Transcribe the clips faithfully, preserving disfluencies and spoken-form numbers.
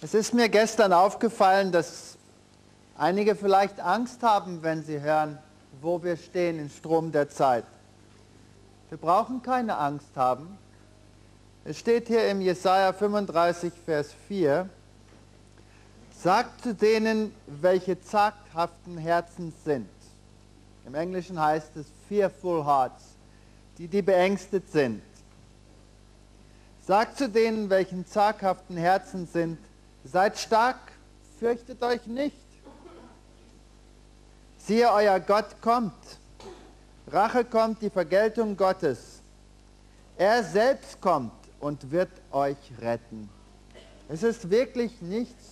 Es ist mir gestern aufgefallen, dass einige vielleicht Angst haben, wenn sie hören, wo wir stehen im Strom der Zeit. Wir brauchen keine Angst haben. Es steht hier im Jesaja fünfunddreißig, Vers vier, sagt zu denen, welche zaghaften Herzens sind. Im Englischen heißt es fearful hearts, die, die beängstigt sind. Sagt zu denen, welchen zaghaften Herzen sind, seid stark, fürchtet euch nicht. Siehe, euer Gott kommt. Rache kommt, die Vergeltung Gottes. Er selbst kommt und wird euch retten. Es ist wirklich nichts.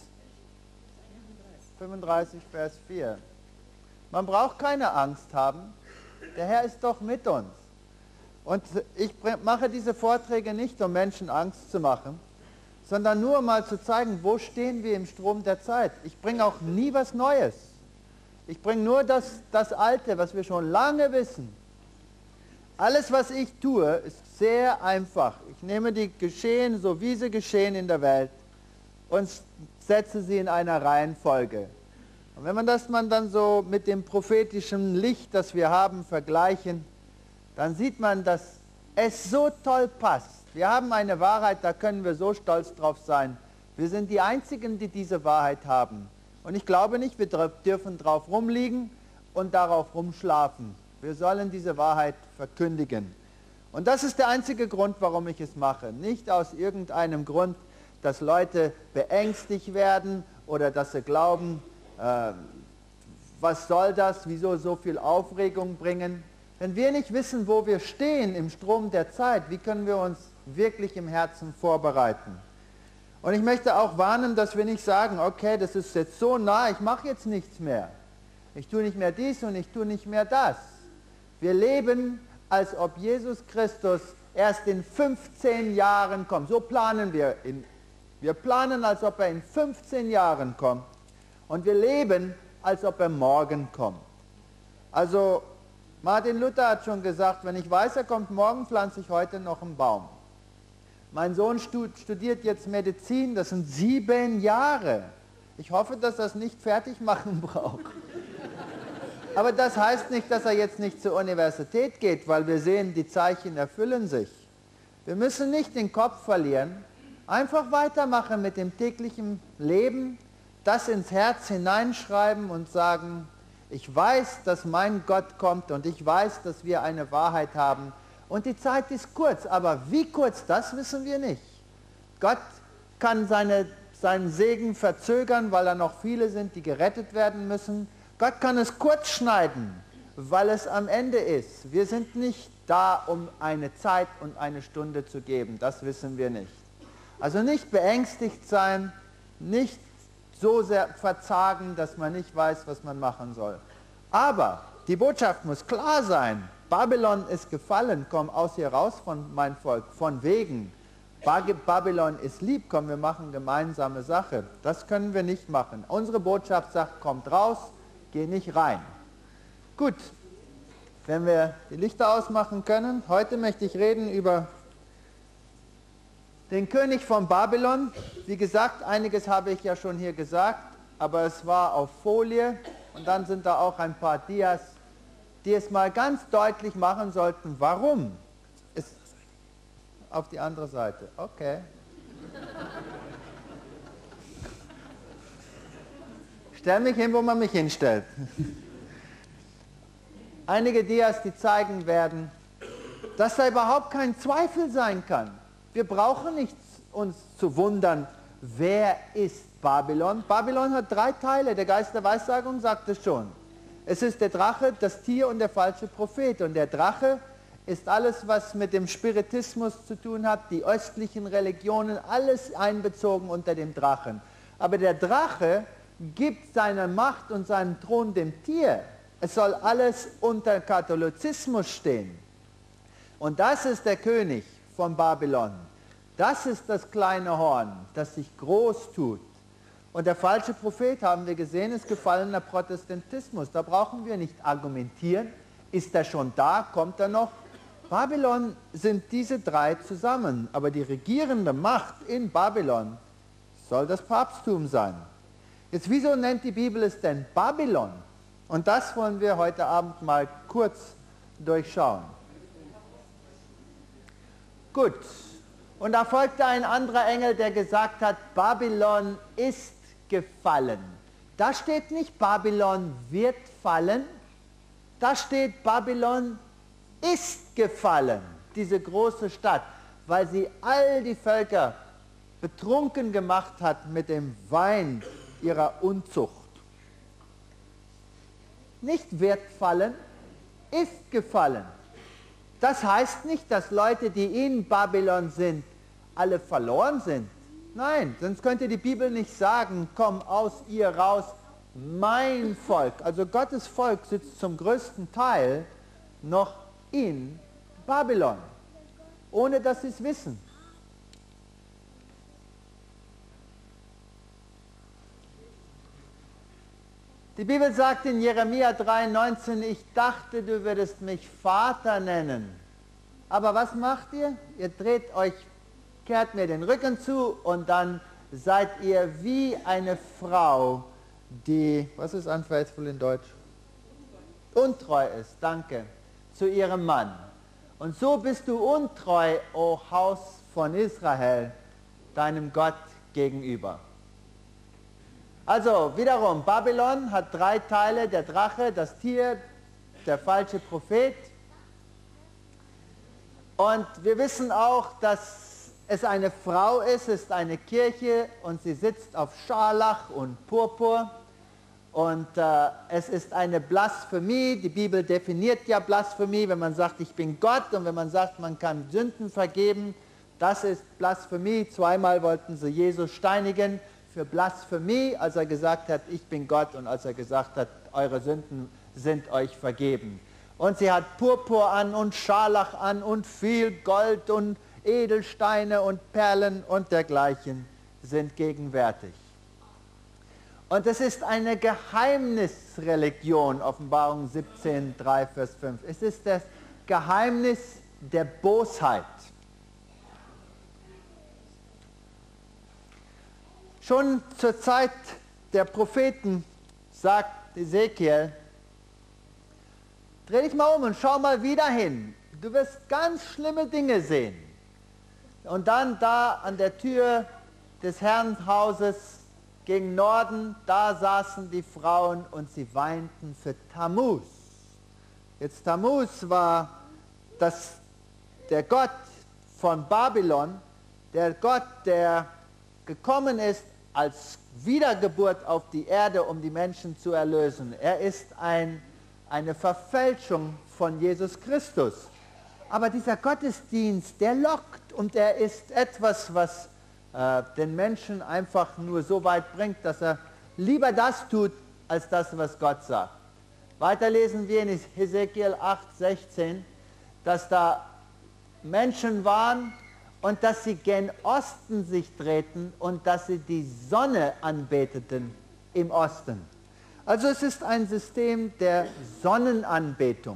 fünfunddreißig, Vers vier. Man braucht keine Angst haben. Der Herr ist doch mit uns. Und ich mache diese Vorträge nicht, um Menschen Angst zu machen, sondern nur mal zu zeigen, wo stehen wir im Strom der Zeit. Ich bringe auch nie was Neues. Ich bringe nur das, das Alte, was wir schon lange wissen. Alles, was ich tue, ist sehr einfach. Ich nehme die Geschehen, so wie sie geschehen in der Welt, und setze sie in einer Reihenfolge. Und wenn man das man dann so mit dem prophetischen Licht, das wir haben, vergleichen, dann sieht man, dass es so toll passt. Wir haben eine Wahrheit, da können wir so stolz drauf sein. Wir sind die Einzigen, die diese Wahrheit haben. Und ich glaube nicht, wir dürfen drauf rumliegen und darauf rumschlafen. Wir sollen diese Wahrheit verkündigen. Und das ist der einzige Grund, warum ich es mache. Nicht aus irgendeinem Grund, dass Leute beängstigt werden oder dass sie glauben, äh, was soll das, wieso so viel Aufregung bringen. Wenn wir nicht wissen, wo wir stehen im Strom der Zeit, wie können wir uns wirklich im Herzen vorbereiten? Und ich möchte auch warnen, dass wir nicht sagen, okay, das ist jetzt so nah, ich mache jetzt nichts mehr. Ich tue nicht mehr dies und ich tue nicht mehr das. Wir leben, als ob Jesus Christus erst in fünfzehn Jahren kommt. So planen wir. In, wir planen, als ob er in fünfzehn Jahren kommt. Und wir leben, als ob er morgen kommt. Also Martin Luther hat schon gesagt, wenn ich weiß, er kommt morgen, pflanze ich heute noch einen Baum. Mein Sohn studiert jetzt Medizin, das sind sieben Jahre. Ich hoffe, dass er es nicht fertig machen braucht. Aber das heißt nicht, dass er jetzt nicht zur Universität geht, weil wir sehen, die Zeichen erfüllen sich. Wir müssen nicht den Kopf verlieren, einfach weitermachen mit dem täglichen Leben, das ins Herz hineinschreiben und sagen, ich weiß, dass mein Gott kommt und ich weiß, dass wir eine Wahrheit haben. Und die Zeit ist kurz, aber wie kurz, das wissen wir nicht. Gott kann seine, seinen Segen verzögern, weil da noch viele sind, die gerettet werden müssen. Gott kann es kurz schneiden, weil es am Ende ist. Wir sind nicht da, um eine Zeit und eine Stunde zu geben, das wissen wir nicht. Also nicht beängstigt sein, nicht so sehr verzagen, dass man nicht weiß, was man machen soll. Aber die Botschaft muss klar sein. Babylon ist gefallen, komm aus hier raus von mein Volk, von wegen. Babylon ist lieb, komm, wir machen gemeinsame Sache. Das können wir nicht machen. Unsere Botschaft sagt, kommt raus, geh nicht rein. Gut, wenn wir die Lichter ausmachen können, heute möchte ich reden über den König von Babylon. Wie gesagt, einiges habe ich ja schon hier gesagt, aber es war auf Folie und dann sind da auch ein paar Dias, die es mal ganz deutlich machen sollten, warum es auf die andere Seite. Okay. Stell mich hin, wo man mich hinstellt. Einige Dias, die zeigen werden, dass da überhaupt kein Zweifel sein kann. Wir brauchen nicht uns zu wundern, wer ist Babylon. Babylon hat drei Teile, der Geist der Weissagung sagt es schon. Es ist der Drache, das Tier und der falsche Prophet. Und der Drache ist alles, was mit dem Spiritismus zu tun hat, die östlichen Religionen, alles einbezogen unter dem Drachen. Aber der Drache gibt seine Macht und seinen Thron dem Tier. Es soll alles unter Katholizismus stehen. Und das ist der König von Babylon. Das ist das kleine Horn, das sich groß tut. Und der falsche Prophet, haben wir gesehen, ist gefallener Protestantismus. Da brauchen wir nicht argumentieren. Ist er schon da? Kommt er noch? Babylon sind diese drei zusammen. Aber die regierende Macht in Babylon soll das Papsttum sein. Jetzt, wieso nennt die Bibel es denn Babylon? Und das wollen wir heute Abend mal kurz durchschauen. Gut, und da folgte ein anderer Engel, der gesagt hat, Babylon ist gefallen. Da steht nicht, Babylon wird fallen, da steht, Babylon ist gefallen, diese große Stadt, weil sie all die Völker betrunken gemacht hat mit dem Wein ihrer Unzucht. Nicht wird fallen, ist gefallen. Das heißt nicht, dass Leute, die in Babylon sind, alle verloren sind. Nein, sonst könnte die Bibel nicht sagen, komm aus ihr raus, mein Volk. Also Gottes Volk sitzt zum größten Teil noch in Babylon, ohne dass sie es wissen. Die Bibel sagt in Jeremia drei neunzehn, ich dachte, du würdest mich Vater nennen. Aber was macht ihr? Ihr dreht euch, kehrt mir den Rücken zu und dann seid ihr wie eine Frau, die, was ist unfaithful in Deutsch? Untreu ist, danke, zu ihrem Mann. Und so bist du untreu, o Haus von Israel, deinem Gott gegenüber. Also wiederum, Babylon hat drei Teile, der Drache, das Tier, der falsche Prophet. Und wir wissen auch, dass es eine Frau ist, es ist eine Kirche und sie sitzt auf Scharlach und Purpur. Und äh, es ist eine Blasphemie, die Bibel definiert ja Blasphemie, wenn man sagt, ich bin Gott, und wenn man sagt, man kann Sünden vergeben, das ist Blasphemie. Zweimal wollten sie Jesus steinigen für Blasphemie, als er gesagt hat, ich bin Gott, und als er gesagt hat, eure Sünden sind euch vergeben. Und sie hat Purpur an und Scharlach an und viel Gold und Edelsteine und Perlen und dergleichen sind gegenwärtig. Und es ist eine Geheimnisreligion, Offenbarung siebzehn, drei, Vers fünf. Es ist das Geheimnis der Bosheit. Schon zur Zeit der Propheten sagt Ezekiel, dreh dich mal um und schau mal wieder hin. Du wirst ganz schlimme Dinge sehen. Und dann da an der Tür des Herrenhauses gegen Norden, da saßen die Frauen und sie weinten für Tammuz. Jetzt Tammuz war das, der Gott von Babylon, der Gott, der gekommen ist als Wiedergeburt auf die Erde, um die Menschen zu erlösen. Er ist ein, eine Verfälschung von Jesus Christus. Aber dieser Gottesdienst, der lockt, und er ist etwas, was äh, den Menschen einfach nur so weit bringt, dass er lieber das tut, als das, was Gott sagt. Weiter lesen wir in Hesekiel acht, sechzehn, dass da Menschen waren, und dass sie gen Osten sich drehten und dass sie die Sonne anbeteten im Osten. Also es ist ein System der Sonnenanbetung.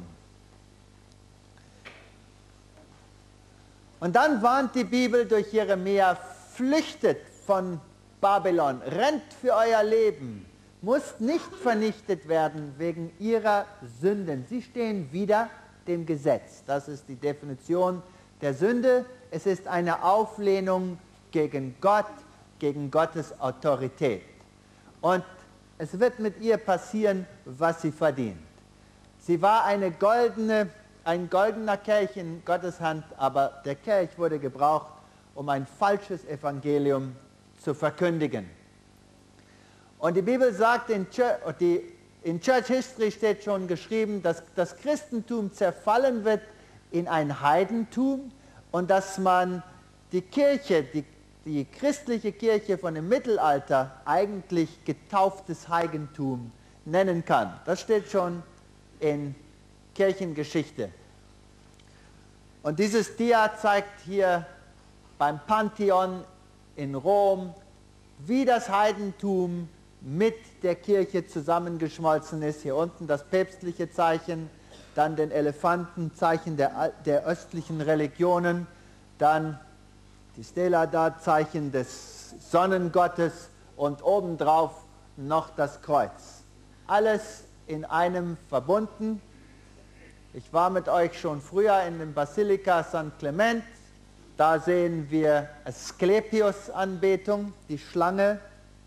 Und dann warnt die Bibel durch Jeremia, flüchtet von Babylon, rennt für euer Leben, muss nicht vernichtet werden wegen ihrer Sünden. Sie stehen wider dem Gesetz. Das ist die Definition der Sünde. Es ist eine Auflehnung gegen Gott, gegen Gottes Autorität. Und es wird mit ihr passieren, was sie verdient. Sie war eine goldene, ein goldener Kelch in Gottes Hand, aber der Kelch wurde gebraucht, um ein falsches Evangelium zu verkündigen. Und die Bibel sagt, in Church, die, in Church History steht schon geschrieben, dass das Christentum zerfallen wird in ein Heidentum, und dass man die Kirche, die, die christliche Kirche von dem Mittelalter eigentlich getauftes Heidentum nennen kann. Das steht schon in Kirchengeschichte. Und dieses Dia zeigt hier beim Pantheon in Rom, wie das Heidentum mit der Kirche zusammengeschmolzen ist. Hier unten das päpstliche Zeichen, dann den Elefantenzeichen der, der östlichen Religionen, dann die Stella da, Zeichen des des Sonnengottes und obendrauf noch das Kreuz. Alles in einem verbunden. Ich war mit euch schon früher in der Basilika Sankt Clement. Da sehen wir Asklepios-Anbetung, die Schlange.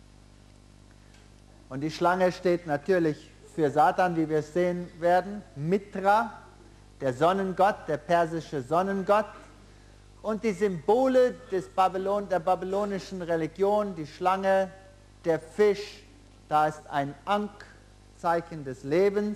Und die Schlange steht natürlich für Satan, wie wir es sehen werden. Mitra, der Sonnengott, der persische Sonnengott. Und die Symbole des Babylon, der babylonischen Religion, die Schlange, der Fisch, da ist ein Ankh, Zeichen des Lebens.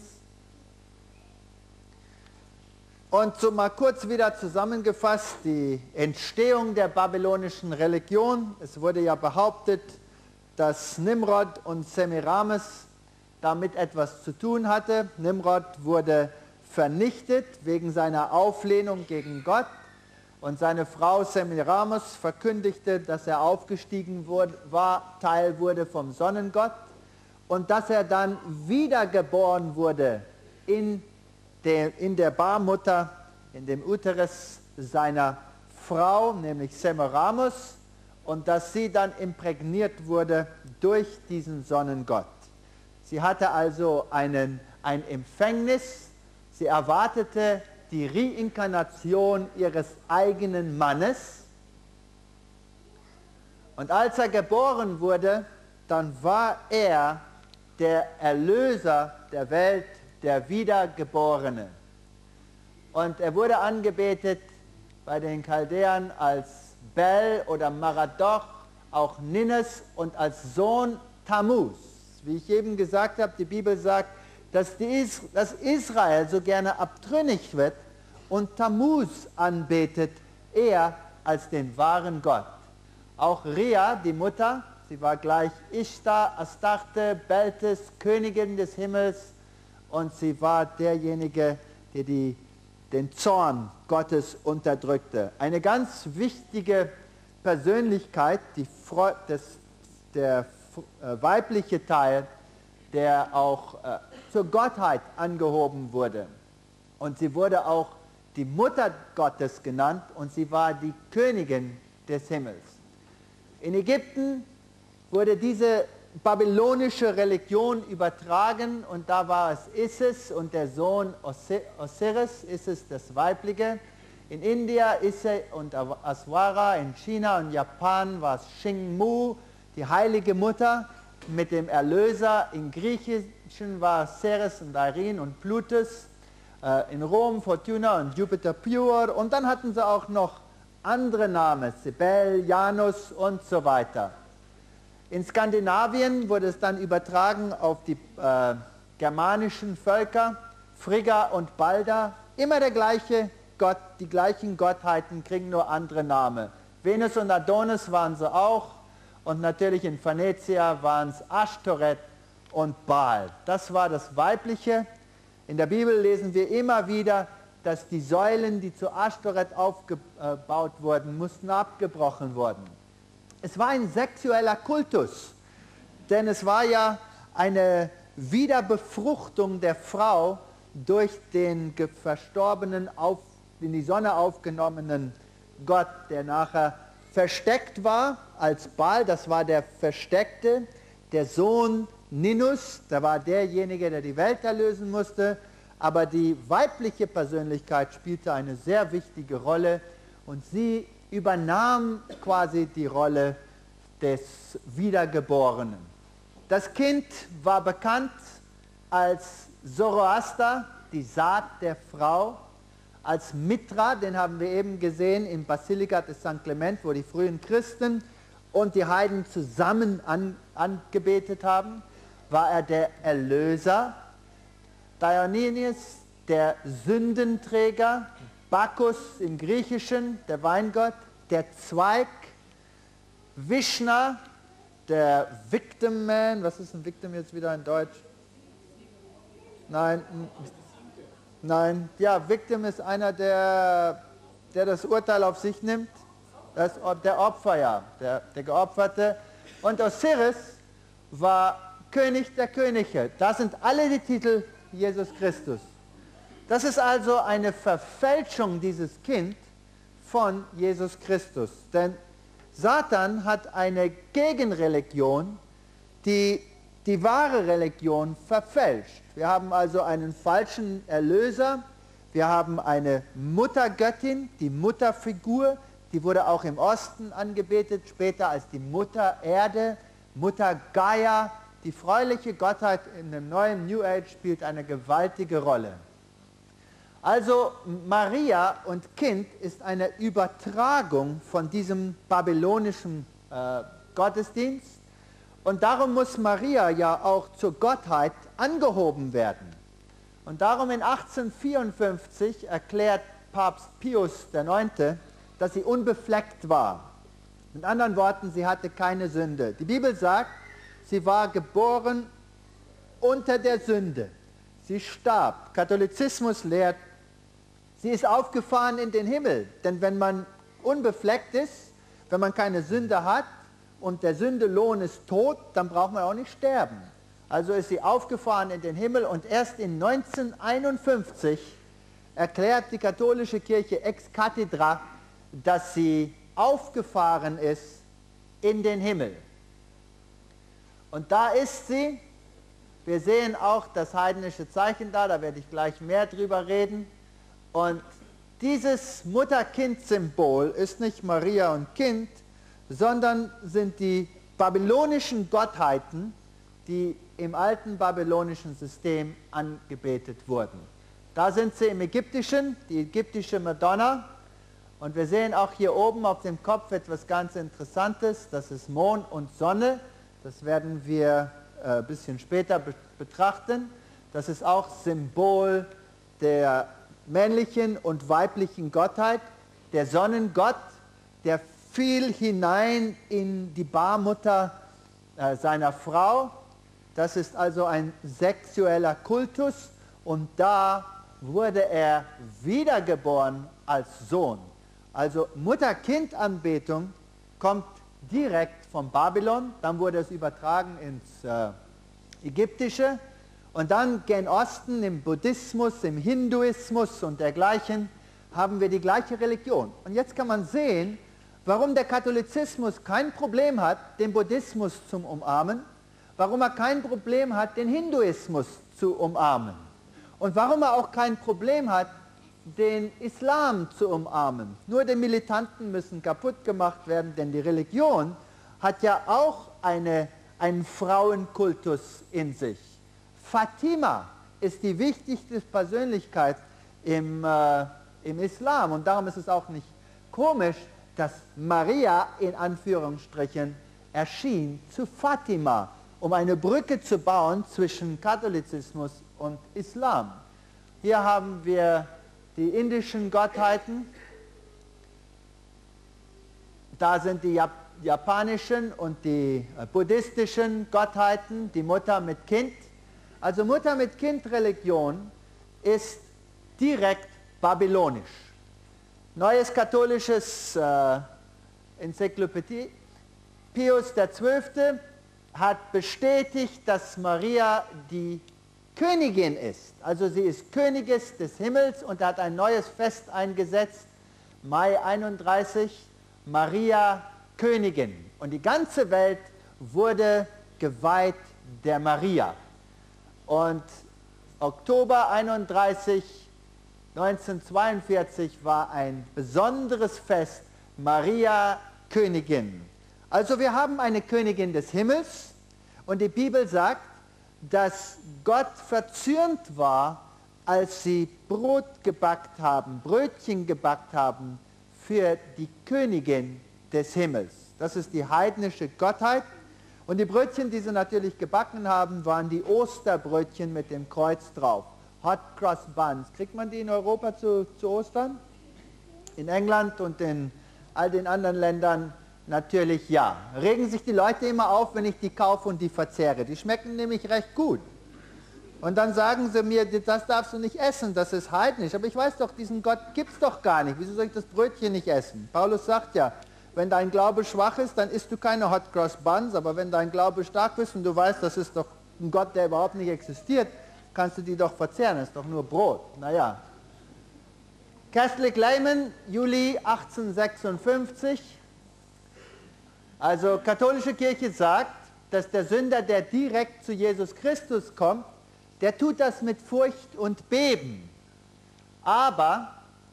Und so mal kurz wieder zusammengefasst, die Entstehung der babylonischen Religion. Es wurde ja behauptet, dass Nimrod und Semiramis damit etwas zu tun hatte. Nimrod wurde vernichtet wegen seiner Auflehnung gegen Gott und seine Frau Semiramis verkündigte, dass er aufgestiegen wurde, war, Teil wurde vom Sonnengott und dass er dann wiedergeboren wurde in der, in der Barmutter, in dem Uterus seiner Frau, nämlich Semiramis, und dass sie dann imprägniert wurde durch diesen Sonnengott. Sie hatte also einen, ein Empfängnis, sie erwartete die Reinkarnation ihres eigenen Mannes. Und als er geboren wurde, dann war er der Erlöser der Welt, der Wiedergeborene. Und er wurde angebetet bei den Chaldäern als Bel oder Maradoch, auch Ninnes und als Sohn Tammuz. Wie ich eben gesagt habe, die Bibel sagt, dass, die Is dass Israel so gerne abtrünnig wird und Tammuz anbetet, eher als den wahren Gott. Auch Rhea, die Mutter, sie war gleich Ishtar, Astarte, Beltis, Königin des Himmels, und sie war derjenige, der die, den Zorn Gottes unterdrückte. Eine ganz wichtige Persönlichkeit, die, das, der äh, weibliche Teil, der auch äh, zur Gottheit angehoben wurde. Und sie wurde auch die Mutter Gottes genannt und sie war die Königin des Himmels. In Ägypten wurde diese babylonische Religion übertragen und da war es Isis und der Sohn Osiris, Isis das Weibliche. In India Ise und Aswara, in China und Japan war es Xingmu, die heilige Mutter mit dem Erlöser. In Griechischen war es Ceres und Irene und Plutus. In Rom Fortuna und Jupiter Pure. Und dann hatten sie auch noch andere Namen, Cybele, Janus und so weiter. In Skandinavien wurde es dann übertragen auf die äh, germanischen Völker, Frigga und Balder. Immer der gleiche Gott, die gleichen Gottheiten kriegen nur andere Namen. Venus und Adonis waren sie auch. Und natürlich in Phönizia waren es Aschtoret und Baal. Das war das Weibliche. In der Bibel lesen wir immer wieder, dass die Säulen, die zu Aschtoret aufgebaut wurden, mussten abgebrochen werden. Es war ein sexueller Kultus, denn es war ja eine Wiederbefruchtung der Frau durch den verstorbenen, auf, in die Sonne aufgenommenen Gott, der nachher versteckt war als Baal, das war der Versteckte, der Sohn Ninus, der war derjenige, der die Welt erlösen musste, aber die weibliche Persönlichkeit spielte eine sehr wichtige Rolle und sie übernahm quasi die Rolle des Wiedergeborenen. Das Kind war bekannt als Zoroaster, die Saat der Frau, als Mitra, den haben wir eben gesehen im Basilika des Sankt Clement, wo die frühen Christen und die Heiden zusammen an, angebetet haben, war er der Erlöser, Dionysius, der Sündenträger, Bacchus im Griechischen, der Weingott, der Zweig, Vishna, der Victim Man, was ist ein Victim jetzt wieder in Deutsch? Nein, nein, ja, Victim ist einer, der, der das Urteil auf sich nimmt, das, der Opfer, ja, der, der Geopferte. Und Osiris war König der Könige. Das sind alle die Titel Jesus Christus. Das ist also eine Verfälschung, dieses Kind, von Jesus Christus. Denn Satan hat eine Gegenreligion, die die wahre Religion verfälscht. Wir haben also einen falschen Erlöser, wir haben eine Muttergöttin, die Mutterfigur, die wurde auch im Osten angebetet, später als die Mutter Erde, Mutter Gaia. Die freuliche Gottheit in dem neuen New Age spielt eine gewaltige Rolle. Also Maria und Kind ist eine Übertragung von diesem babylonischen äh, Gottesdienst. Und darum muss Maria ja auch zur Gottheit angehoben werden. Und darum in achtzehnhundertvierundfünfzig erklärt Papst Pius der Neunte, dass sie unbefleckt war. Mit anderen Worten, sie hatte keine Sünde. Die Bibel sagt, sie war geboren unter der Sünde. Sie starb. Katholizismus lehrt, sie ist aufgefahren in den Himmel. Denn wenn man unbefleckt ist, wenn man keine Sünde hat, und der Sündelohn ist Tod, dann braucht man auch nicht sterben. Also ist sie aufgefahren in den Himmel und erst in neunzehnhunderteinundfünfzig erklärt die katholische Kirche ex cathedra, dass sie aufgefahren ist in den Himmel. Und da ist sie, wir sehen auch das heidnische Zeichen da, da werde ich gleich mehr drüber reden. Und dieses Mutter-Kind-Symbol ist nicht Maria und Kind, sondern sind die babylonischen Gottheiten, die im alten babylonischen System angebetet wurden. Da sind sie im Ägyptischen, die ägyptische Madonna. Und wir sehen auch hier oben auf dem Kopf etwas ganz Interessantes, das ist Mond und Sonne. Das werden wir äh, ein bisschen später be betrachten. Das ist auch Symbol der männlichen und weiblichen Gottheit. Der Sonnengott, der fiel hinein in die Barmutter äh, seiner Frau. Das ist also ein sexueller Kultus und da wurde er wiedergeboren als Sohn. Also Mutter-Kind-Anbetung kommt direkt von Babylon, dann wurde es übertragen ins äh, Ägyptische und dann gen Osten im Buddhismus, im Hinduismus und dergleichen haben wir die gleiche Religion. Und jetzt kann man sehen, warum der Katholizismus kein Problem hat, den Buddhismus zu umarmen, warum er kein Problem hat, den Hinduismus zu umarmen und warum er auch kein Problem hat, den Islam zu umarmen. Nur die Militanten müssen kaputt gemacht werden, denn die Religion hat ja auch eine, einen Frauenkultus in sich. Fatima ist die wichtigste Persönlichkeit im, äh, im Islam und darum ist es auch nicht komisch, dass Maria in Anführungsstrichen erschien zu Fatima, um eine Brücke zu bauen zwischen Katholizismus und Islam. Hier haben wir die indischen Gottheiten, da sind die Jap japanischen und die buddhistischen Gottheiten, die Mutter mit Kind. Also Mutter mit Kind Religion ist direkt babylonisch. Neues katholisches äh, Enzyklopädie, Pius der Zwölfte hat bestätigt, dass Maria die Königin ist. Also sie ist Königin des Himmels und hat ein neues Fest eingesetzt, Mai einunddreißig, Maria Königin. Und die ganze Welt wurde geweiht der Maria. Und Oktober einunddreißig, neunzehnhundertzweiundvierzig war ein besonderes Fest, Maria Königin. Also wir haben eine Königin des Himmels und die Bibel sagt, dass Gott verzürnt war, als sie Brot gebackt haben, Brötchen gebackt haben für die Königin des Himmels. Das ist die heidnische Gottheit. Und die Brötchen, die sie natürlich gebacken haben, waren die Osterbrötchen mit dem Kreuz drauf. Hot Cross Buns. Kriegt man die in Europa zu, zu Ostern? In England und in all den anderen Ländern natürlich ja. Regen sich die Leute immer auf, wenn ich die kaufe und die verzehre. Die schmecken nämlich recht gut. Und dann sagen sie mir, das darfst du nicht essen, das ist heidnisch. Aber ich weiß doch, diesen Gott gibt es doch gar nicht. Wieso soll ich das Brötchen nicht essen? Paulus sagt ja, wenn dein Glaube schwach ist, dann isst du keine Hot Cross Buns. Aber wenn dein Glaube stark ist und du weißt, das ist doch ein Gott, der überhaupt nicht existiert, kannst du die doch verzehren. Das ist doch nur Brot. Naja. Catholic Layman, Juli achtzehnhundertsechsundfünfzig. Also katholische Kirche sagt, dass der Sünder, der direkt zu Jesus Christus kommt, der tut das mit Furcht und Beben. Aber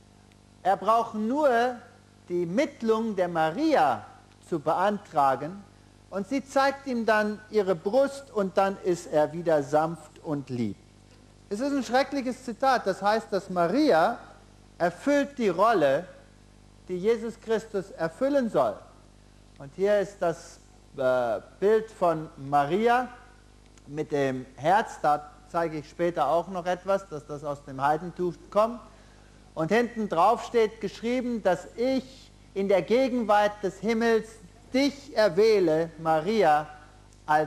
er braucht nur die Mittlung der Maria zu beantragen und sie zeigt ihm dann ihre Brust und dann ist er wieder sanft und lieb. Es ist ein schreckliches Zitat, das heißt, dass Maria erfüllt die Rolle, die Jesus Christus erfüllen soll. Und hier ist das äh, Bild von Maria mit dem Herz, da zeige ich später auch noch etwas, dass das aus dem Heidentum kommt. Und hinten drauf steht geschrieben, dass ich in der Gegenwart des Himmels dich erwähle, Maria, als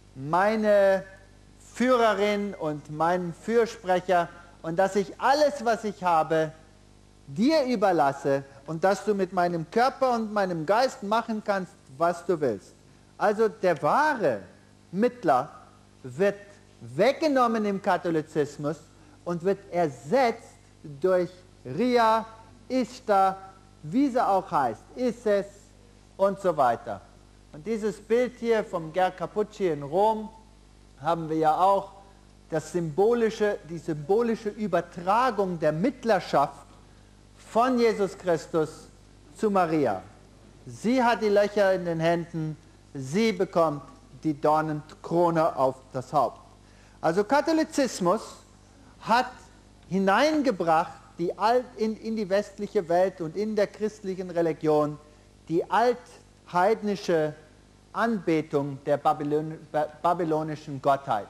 meine Führerin und meinen Fürsprecher und dass ich alles, was ich habe, dir überlasse und dass du mit meinem Körper und meinem Geist machen kannst, was du willst. Also der wahre Mittler wird weggenommen im Katholizismus und wird ersetzt durch Ria, Ishtar, wie sie auch heißt, Isis und so weiter. Und dieses Bild hier vom Ger Capucci in Rom haben wir ja auch, das symbolische, die symbolische Übertragung der Mittlerschaft von Jesus Christus zu Maria. Sie hat die Löcher in den Händen, sie bekommt die Dornenkrone auf das Haupt. Also Katholizismus hat hineingebracht die Alt, in, in die westliche Welt und in der christlichen Religion die altheidnische Anbetung der Babylon, babylonischen Gottheit.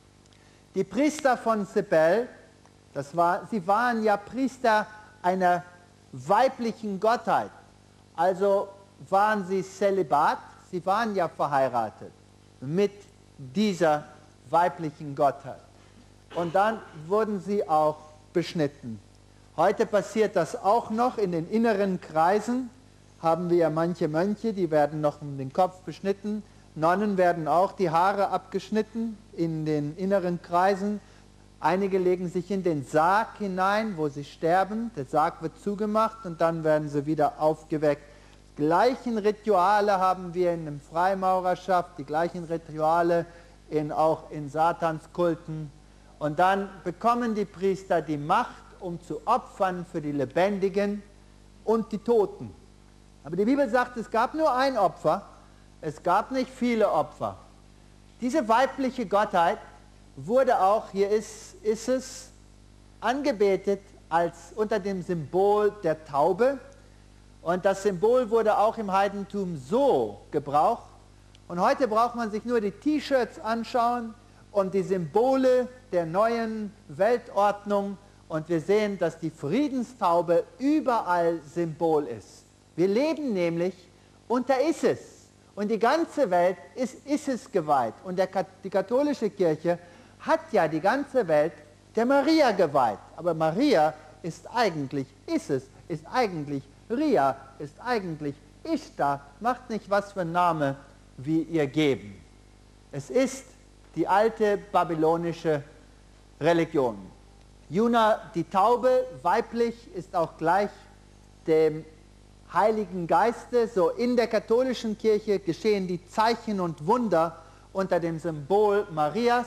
Die Priester von Cybele, das war, sie waren ja Priester einer weiblichen Gottheit, also waren sie Zölibat, sie waren ja verheiratet mit dieser weiblichen Gottheit. Und dann wurden sie auch beschnitten. Heute passiert das auch noch in den inneren Kreisen. Haben wir ja manche Mönche, die werden noch um den Kopf beschnitten. Nonnen werden auch die Haare abgeschnitten in den inneren Kreisen. Einige legen sich in den Sarg hinein, wo sie sterben. Der Sarg wird zugemacht und dann werden sie wieder aufgeweckt. Die gleichen Rituale haben wir in der Freimaurerschaft, die gleichen Rituale in, auch in Satanskulten. Und dann bekommen die Priester die Macht, um zu opfern für die Lebendigen und die Toten. Aber die Bibel sagt, es gab nur ein Opfer, es gab nicht viele Opfer. Diese weibliche Gottheit wurde auch, hier ist, ist es, angebetet als unter dem Symbol der Taube. Und das Symbol wurde auch im Heidentum so gebraucht. Und heute braucht man sich nur die T-Shirts anschauen und die Symbole der neuen Weltordnung. Und wir sehen, dass die Friedenstaube überall Symbol ist. Wir leben nämlich unter Isis. Und die ganze Welt ist Isis geweiht. Und der, die katholische Kirche hat ja die ganze Welt der Maria geweiht. Aber Maria ist eigentlich Isis, ist eigentlich Ria, ist eigentlich Ishtar. Macht nicht, was für ein Name wir ihr geben. Es ist die alte babylonische Religion. Juna, die Taube, weiblich, ist auch gleich dem Heiligen Geiste. So in der katholischen Kirche geschehen die Zeichen und Wunder unter dem Symbol Marias.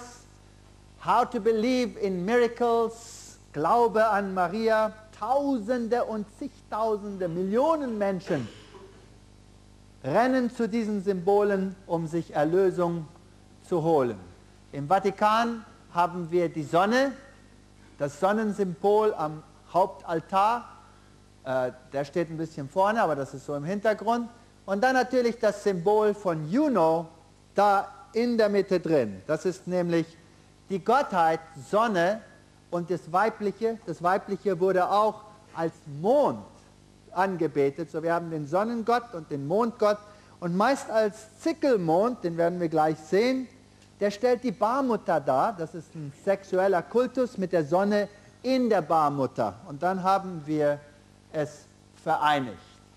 How to believe in miracles, Glaube an Maria. Tausende und zigtausende, Millionen Menschen rennen zu diesen Symbolen, um sich Erlösung zu holen. Im Vatikan haben wir die Sonne, das Sonnensymbol am Hauptaltar. Äh, der steht ein bisschen vorne, aber das ist so im Hintergrund. Und dann natürlich das Symbol von Juno da in der Mitte drin. Das ist nämlich die Gottheit Sonne und das Weibliche. Das Weibliche wurde auch als Mond angebetet. So, wir haben den Sonnengott und den Mondgott und meist als Zickelmond, den werden wir gleich sehen. Der stellt die Barmutter dar, das ist ein sexueller Kultus mit der Sonne in der Barmutter. Und dann haben wir es vereinigt.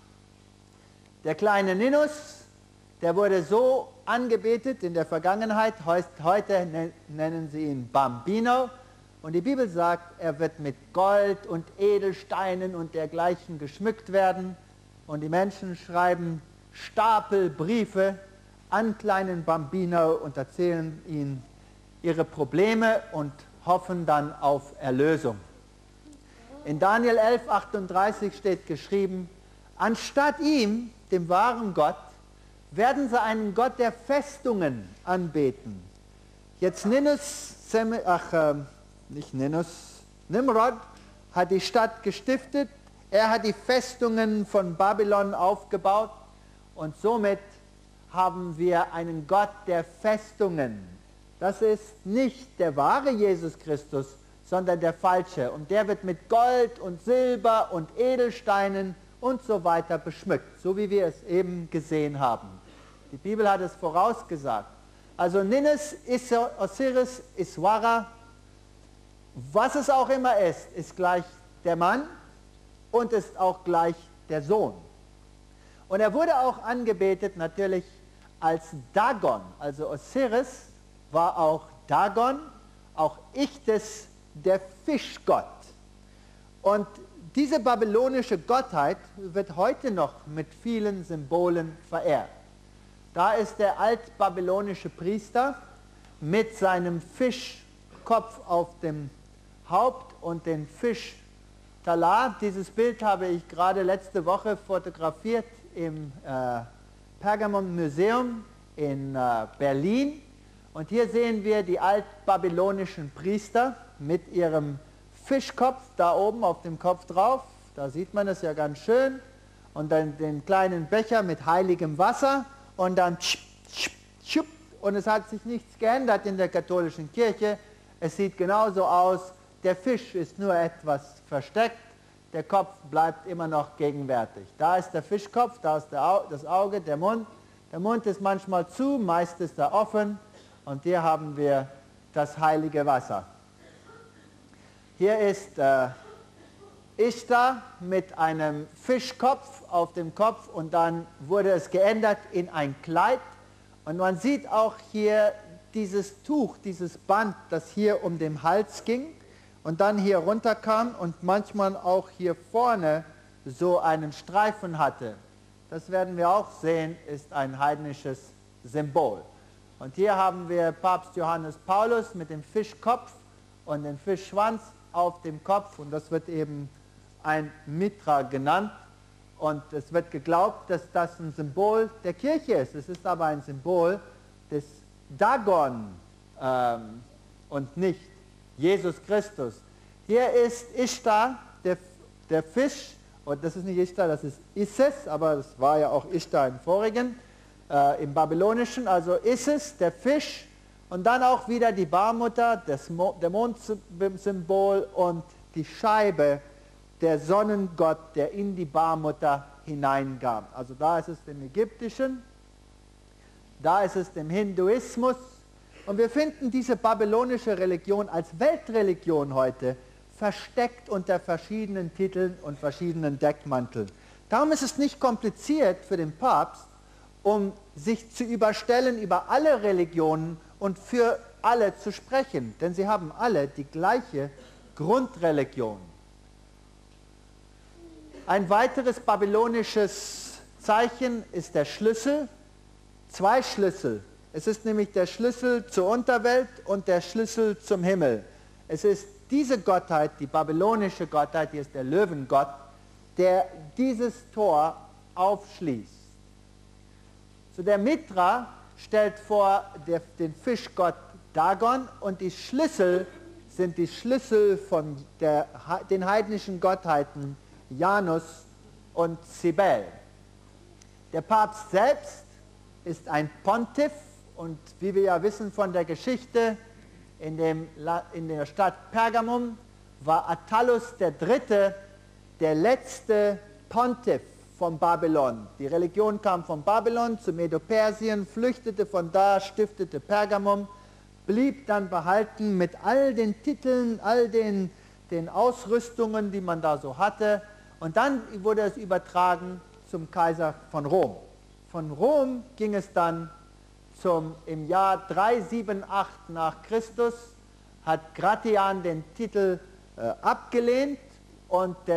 Der kleine Ninus, der wurde so angebetet in der Vergangenheit, heute nennen sie ihn Bambino. Und die Bibel sagt, er wird mit Gold und Edelsteinen und dergleichen geschmückt werden. Und die Menschen schreiben Stapel Briefe an kleinen Bambino und erzählen ihnen ihre Probleme und hoffen dann auf Erlösung. In Daniel elf, achtunddreißig steht geschrieben, anstatt ihm, dem wahren Gott, werden sie einen Gott der Festungen anbeten. Jetzt Ninus, ach, äh, nicht Ninus, Nimrod hat die Stadt gestiftet, er hat die Festungen von Babylon aufgebaut und somit haben wir einen Gott der Festungen. Das ist nicht der wahre Jesus Christus, sondern der falsche. Und der wird mit Gold und Silber und Edelsteinen und so weiter beschmückt, so wie wir es eben gesehen haben. Die Bibel hat es vorausgesagt. Also Ninus, Osiris, Iswara, was es auch immer ist, ist gleich der Mann und ist auch gleich der Sohn. Und er wurde auch angebetet natürlich als Dagon. Also Osiris war auch Dagon, auch Ichthys, der Fischgott. Und diese babylonische Gottheit wird heute noch mit vielen Symbolen verehrt. Da ist der altbabylonische Priester mit seinem Fischkopf auf dem Haupt und den Fischtalar. Dieses Bild habe ich gerade letzte Woche fotografiert im äh, Pergamon Museum in äh, Berlin. Und hier sehen wir die altbabylonischen Priester mit ihrem Fischkopf da oben auf dem Kopf drauf. Da sieht man es ja ganz schön. Und dann den kleinen Becher mit heiligem Wasser. Und dann tsch, tsch, tsch, und es hat sich nichts geändert in der katholischen Kirche. Es sieht genauso aus. Der Fisch ist nur etwas versteckt. Der Kopf bleibt immer noch gegenwärtig. Da ist der Fischkopf, da ist der Au das Auge, der Mund. Der Mund ist manchmal zu, meist ist er offen. Und hier haben wir das heilige Wasser. Hier ist äh, Ishtar mit einem Fischkopf auf dem Kopf und dann wurde es geändert in ein Kleid. Und man sieht auch hier dieses Tuch, dieses Band, das hier um den Hals ging und dann hier runterkam und manchmal auch hier vorne so einen Streifen hatte. Das werden wir auch sehen, ist ein heidnisches Symbol. Und hier haben wir Papst Johannes Paulus mit dem Fischkopf und dem Fischschwanz auf dem Kopf und das wird eben ein Mitra genannt und es wird geglaubt, dass das ein Symbol der Kirche ist. Es ist aber ein Symbol des Dagon ähm, und nicht Jesus Christus. Hier ist Ishtar, der, der Fisch, und das ist nicht Ishtar, das ist Isis, aber das war ja auch Ishtar im vorigen. Äh, im Babylonischen, also Isis, der Fisch, und dann auch wieder die Barmutter, das Mo der Mondsymbol und die Scheibe, der Sonnengott, der in die Barmutter hineingab. Also da ist es im Ägyptischen, da ist es im Hinduismus, und wir finden diese babylonische Religion als Weltreligion heute versteckt unter verschiedenen Titeln und verschiedenen Deckmanteln. Darum ist es nicht kompliziert für den Papst, um sich zu überstellen über alle Religionen und für alle zu sprechen. Denn sie haben alle die gleiche Grundreligion. Ein weiteres babylonisches Zeichen ist der Schlüssel. Zwei Schlüssel. Es ist nämlich der Schlüssel zur Unterwelt und der Schlüssel zum Himmel. Es ist diese Gottheit, die babylonische Gottheit, hier ist der Löwengott, der dieses Tor aufschließt. So der Mitra stellt vor der, den Fischgott Dagon und die Schlüssel sind die Schlüssel von der, den heidnischen Gottheiten Janus und Cybele. Der Papst selbst ist ein Pontiff und wie wir ja wissen von der Geschichte, in, dem, in der Stadt Pergamum war Attalus der Dritte der letzte Pontiff von Babylon. Die Religion kam von Babylon zu Medo-Persien, flüchtete von da, stiftete Pergamum, blieb dann behalten mit all den Titeln, all den, den Ausrüstungen, die man da so hatte. Und dann wurde es übertragen zum Kaiser von Rom. Von Rom ging es dann zum, im Jahr dreihundertachtzig nach Christus, hat Gratian den Titel äh, abgelehnt und der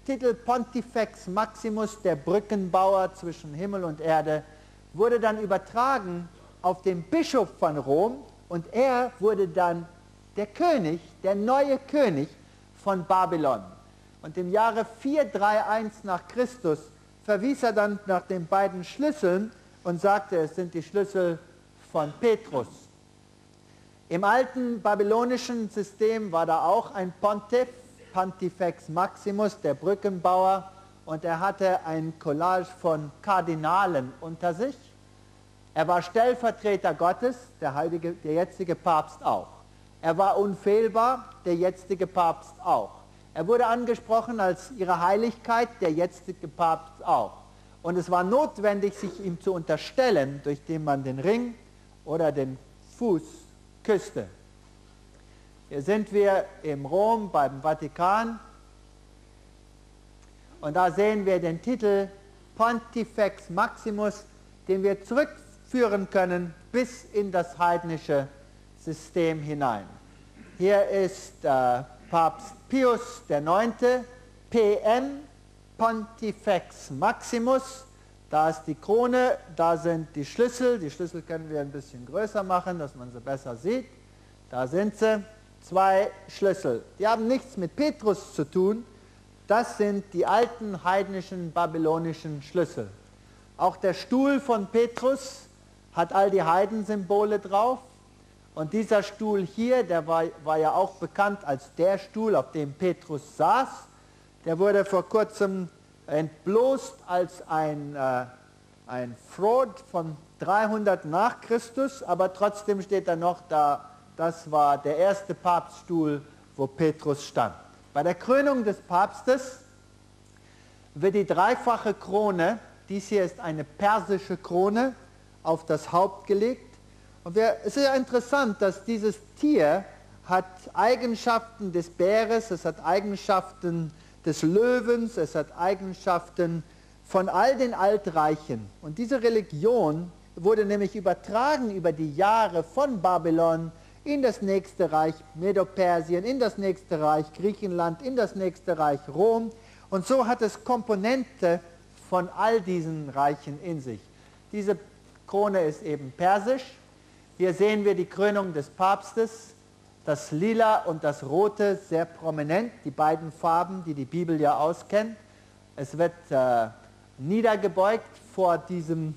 Titel Pontifex Maximus, der Brückenbauer zwischen Himmel und Erde, wurde dann übertragen auf den Bischof von Rom und er wurde dann der König, der neue König von Babylon. Und im Jahre vierhunderteinunddreißig nach Christus verwies er dann nach den beiden Schlüsseln und sagte, es sind die Schlüssel von Petrus. Im alten babylonischen System war da auch ein Pontiff, Pontifex Maximus, der Brückenbauer, und er hatte ein Collage von Kardinalen unter sich. Er war Stellvertreter Gottes, der, heilige, der jetzige Papst auch. Er war unfehlbar, der jetzige Papst auch. Er wurde angesprochen als ihre Heiligkeit, der jetzige Papst auch. Und es war notwendig, sich ihm zu unterstellen, durch den man den Ring oder den Fuß küsste. Hier sind wir im Rom beim Vatikan und da sehen wir den Titel Pontifex Maximus, den wir zurückführen können bis in das heidnische System hinein. Hier ist äh, Papst Pius der Neunte, P M, Pontifex Maximus, da ist die Krone, da sind die Schlüssel, die Schlüssel können wir ein bisschen größer machen, dass man sie besser sieht, da sind sie, zwei Schlüssel. Die haben nichts mit Petrus zu tun, das sind die alten heidnischen babylonischen Schlüssel. Auch der Stuhl von Petrus hat all die Heidensymbole drauf. Und dieser Stuhl hier, der war, war ja auch bekannt als der Stuhl, auf dem Petrus saß. Der wurde vor kurzem entblößt als ein, äh, ein Fraud von dreihundert nach Christus, aber trotzdem steht da noch da, das war der erste Papststuhl, wo Petrus stand. Bei der Krönung des Papstes wird die dreifache Krone, dies hier ist eine persische Krone, auf das Haupt gelegt. Und wir, es ist ja interessant, dass dieses Tier hat Eigenschaften des Bäres, es hat Eigenschaften des Löwens, es hat Eigenschaften von all den Altreichen. Und diese Religion wurde nämlich übertragen über die Jahre von Babylon in das nächste Reich Medo-Persien, in das nächste Reich Griechenland, in das nächste Reich Rom. Und so hat es Komponente von all diesen Reichen in sich. Diese Krone ist eben persisch. Hier sehen wir die Krönung des Papstes, das Lila und das Rote sehr prominent, die beiden Farben, die die Bibel ja auskennt. Es wird äh, niedergebeugt vor diesem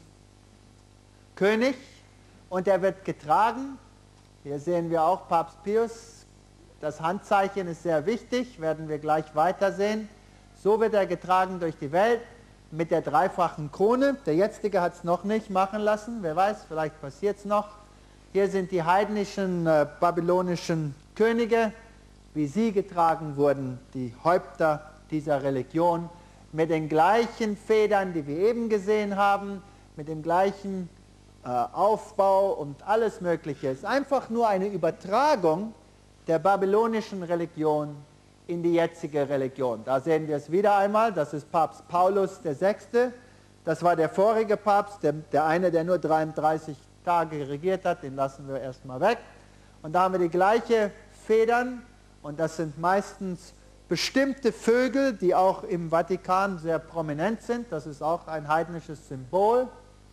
König und er wird getragen. Hier sehen wir auch Papst Pius. Das Handzeichen ist sehr wichtig, werden wir gleich weitersehen. So wird er getragen durch die Welt mit der dreifachen Krone. Der jetzige hat es noch nicht machen lassen, wer weiß, vielleicht passiert es noch. Hier sind die heidnischen äh, babylonischen Könige, wie sie getragen wurden, die Häupter dieser Religion, mit den gleichen Federn, die wir eben gesehen haben, mit dem gleichen äh, Aufbau und alles Mögliche. Es ist einfach nur eine Übertragung der babylonischen Religion in die jetzige Religion. Da sehen wir es wieder einmal, das ist Papst Paulus der Sechste. Das war der vorige Papst, der, der eine, der nur dreiunddreißig Tage regiert hat, den lassen wir erstmal weg. Und da haben wir die gleiche Federn und das sind meistens bestimmte Vögel, die auch im Vatikan sehr prominent sind. Das ist auch ein heidnisches Symbol.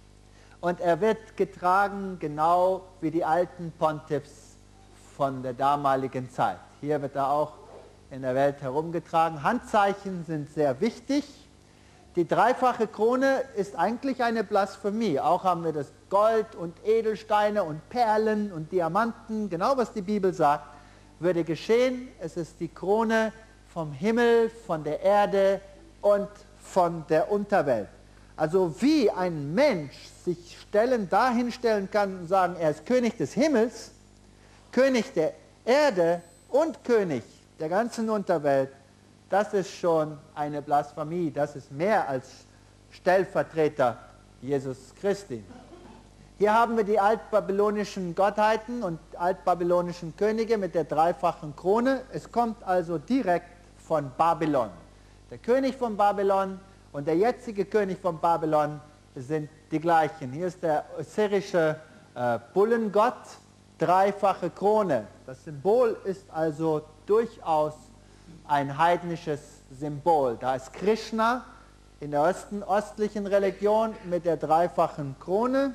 Und er wird getragen genau wie die alten Pontiffs von der damaligen Zeit. Hier wird er auch in der Welt herumgetragen. Handzeichen sind sehr wichtig. Die dreifache Krone ist eigentlich eine Blasphemie. Auch haben wir das Gold und Edelsteine und Perlen und Diamanten, genau was die Bibel sagt, würde geschehen. Es ist die Krone vom Himmel, von der Erde und von der Unterwelt. Also wie ein Mensch sich stellen, dahin stellen kann und sagen, er ist König des Himmels, König der Erde und König der ganzen Unterwelt, das ist schon eine Blasphemie, das ist mehr als Stellvertreter Jesus Christi. Hier haben wir die altbabylonischen Gottheiten und altbabylonischen Könige mit der dreifachen Krone. Es kommt also direkt von Babylon. Der König von Babylon und der jetzige König von Babylon sind die gleichen. Hier ist der osserische äh, Bullengott, dreifache Krone. Das Symbol ist also durchaus ein heidnisches Symbol. Da ist Krishna in der Osten, östlichen Religion mit der dreifachen Krone.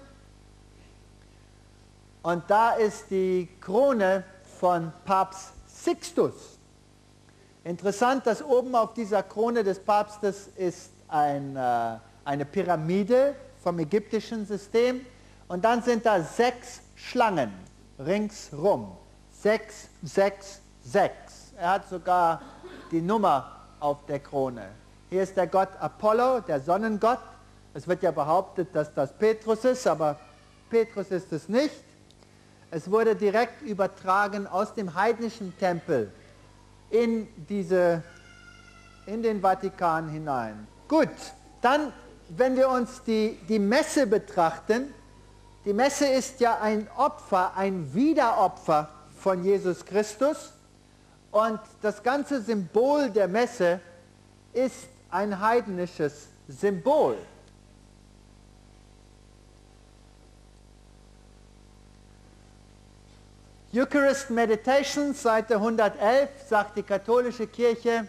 Und da ist die Krone von Papst Sixtus. Interessant, dass oben auf dieser Krone des Papstes ist ein, äh, eine Pyramide vom ägyptischen System. Und dann sind da sechs Schlangen ringsrum. Sechs, sechs, sechs. Er hat sogar die Nummer auf der Krone. Hier ist der Gott Apollo, der Sonnengott. Es wird ja behauptet, dass das Petrus ist, aber Petrus ist es nicht. Es wurde direkt übertragen aus dem heidnischen Tempel in, diese, in den Vatikan hinein. Gut, dann, wenn wir uns die, die Messe betrachten, die Messe ist ja ein Opfer, ein Wiederopfer von Jesus Christus. Und das ganze Symbol der Messe ist ein heidnisches Symbol. Eucharist Meditations, Seite hundertelf, sagt die katholische Kirche,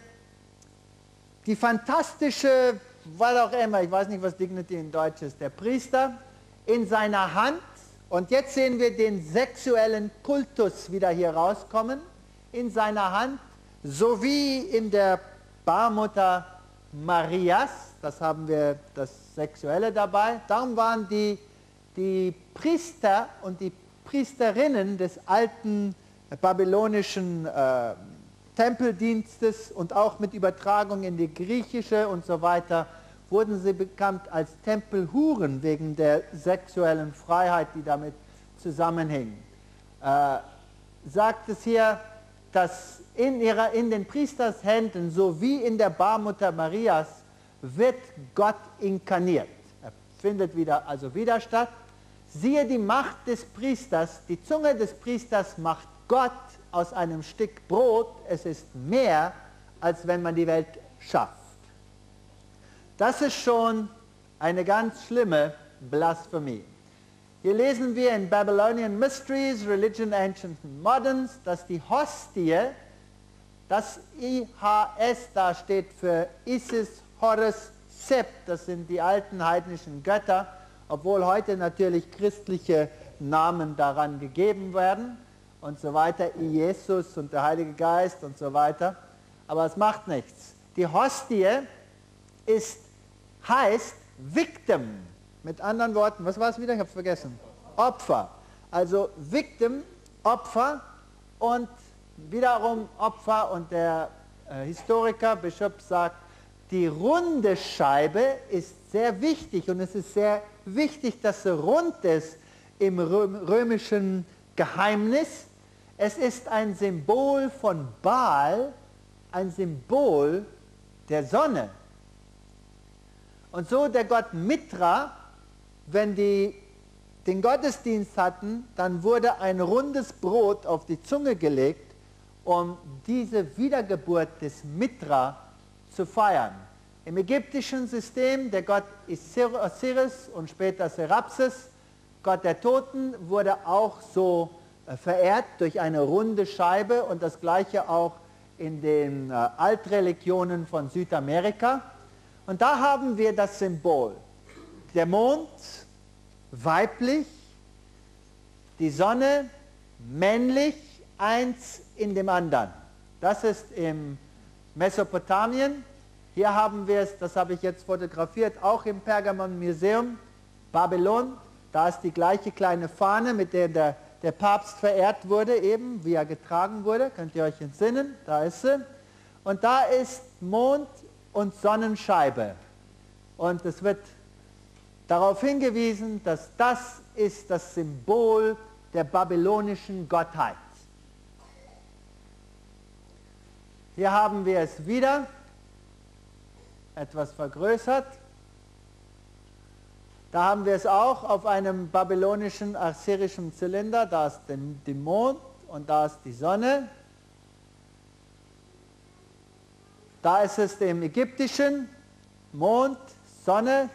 die fantastische, was auch immer, ich weiß nicht, was Dignity in Deutsch ist, der Priester in seiner Hand, und jetzt sehen wir den sexuellen Kultus wieder hier rauskommen, in seiner Hand, sowie in der Barmutter Marias, das haben wir das Sexuelle dabei. Darum waren die, die Priester und die Priesterinnen des alten babylonischen äh, Tempeldienstes und auch mit Übertragung in die griechische und so weiter, wurden sie bekannt als Tempelhuren wegen der sexuellen Freiheit, die damit zusammenhing. Äh, sagt es hier, dass in, ihrer, in den Priestershänden sowie in der Barmutter Marias wird Gott inkarniert. Er findet wieder, also wieder statt. Siehe die Macht des Priesters, die Zunge des Priesters macht Gott aus einem Stück Brot. Es ist mehr, als wenn man die Welt schafft. Das ist schon eine ganz schlimme Blasphemie. Hier lesen wir in Babylonian Mysteries, Religion Ancient and Moderns, dass die Hostie, das I H S da steht für Isis, Horus, Sept, das sind die alten heidnischen Götter, obwohl heute natürlich christliche Namen daran gegeben werden und so weiter, Jesus und der Heilige Geist und so weiter, aber es macht nichts. Die Hostie ist, heißt Victim, mit anderen Worten, was war es wieder? Ich habe es vergessen. Opfer. Also Victim, Opfer und wiederum Opfer, und der äh, Historiker Bishop sagt, die runde Scheibe ist sehr wichtig, und es ist sehr wichtig, dass sie rund ist im römischen Geheimnis. Es ist ein Symbol von Baal, ein Symbol der Sonne. Und so der Gott Mitra, wenn die den Gottesdienst hatten, dann wurde ein rundes Brot auf die Zunge gelegt, um diese Wiedergeburt des Mitra zu feiern. Im ägyptischen System, der Gott Osiris und später Serapis, Gott der Toten, wurde auch so äh, verehrt durch eine runde Scheibe, und das gleiche auch in den äh, Altreligionen von Südamerika. Und da haben wir das Symbol. Der Mond, weiblich, die Sonne, männlich, eins in dem anderen. Das ist im Mesopotamien. Hier haben wir es, das habe ich jetzt fotografiert, auch im Pergamon Museum, Babylon. Da ist die gleiche kleine Fahne, mit der der, der Papst verehrt wurde, eben, wie er getragen wurde. Könnt ihr euch entsinnen? Da ist sie. Und da ist Mond und Sonnenscheibe. Und es wird darauf hingewiesen, dass das ist das Symbol der babylonischen Gottheit. Hier haben wir es wieder, etwas vergrößert. Da haben wir es auch auf einem babylonischen, assyrischen Zylinder. Da ist der Mond und da ist die Sonne. Da ist es im ägyptischen, Mond, Sonne.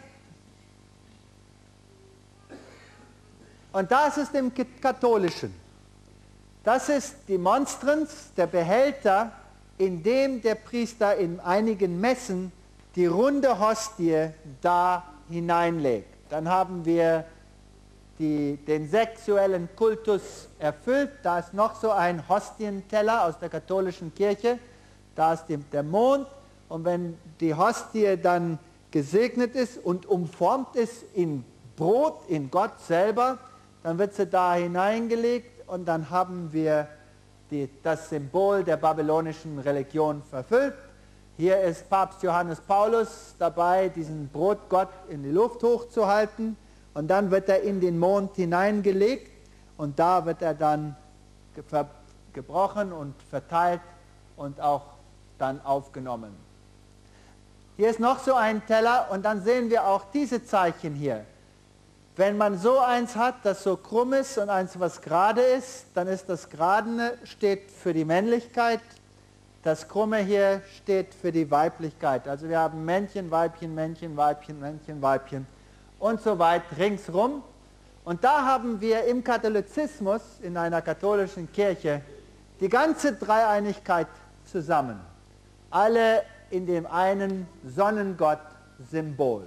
Und da ist es im katholischen. Das ist die Monstrans, der Behälter, indem der Priester in einigen Messen die runde Hostie da hineinlegt. Dann haben wir die, den sexuellen Kultus erfüllt. Da ist noch so ein Hostienteller aus der katholischen Kirche. Da ist der Mond. Und wenn die Hostie dann gesegnet ist und umformt ist in Brot, in Gott selber, dann wird sie da hineingelegt und dann haben wir die, das Symbol der babylonischen Religion verfüllt. Hier ist Papst Johannes Paulus dabei, diesen Brotgott in die Luft hochzuhalten und dann wird er in den Mond hineingelegt und da wird er dann ge- gebrochen und verteilt und auch dann aufgenommen. Hier ist noch so ein Teller und dann sehen wir auch diese Zeichen hier. Wenn man so eins hat, das so krumm ist und eins, was gerade ist, dann ist das Gerade steht für die Männlichkeit, das Krumme hier steht für die Weiblichkeit. Also wir haben Männchen, Weibchen, Männchen, Weibchen, Männchen, Weibchen und so weit ringsrum. Und da haben wir im Katholizismus, in einer katholischen Kirche, die ganze Dreieinigkeit zusammen. Alle in dem einen Sonnengott-Symbol.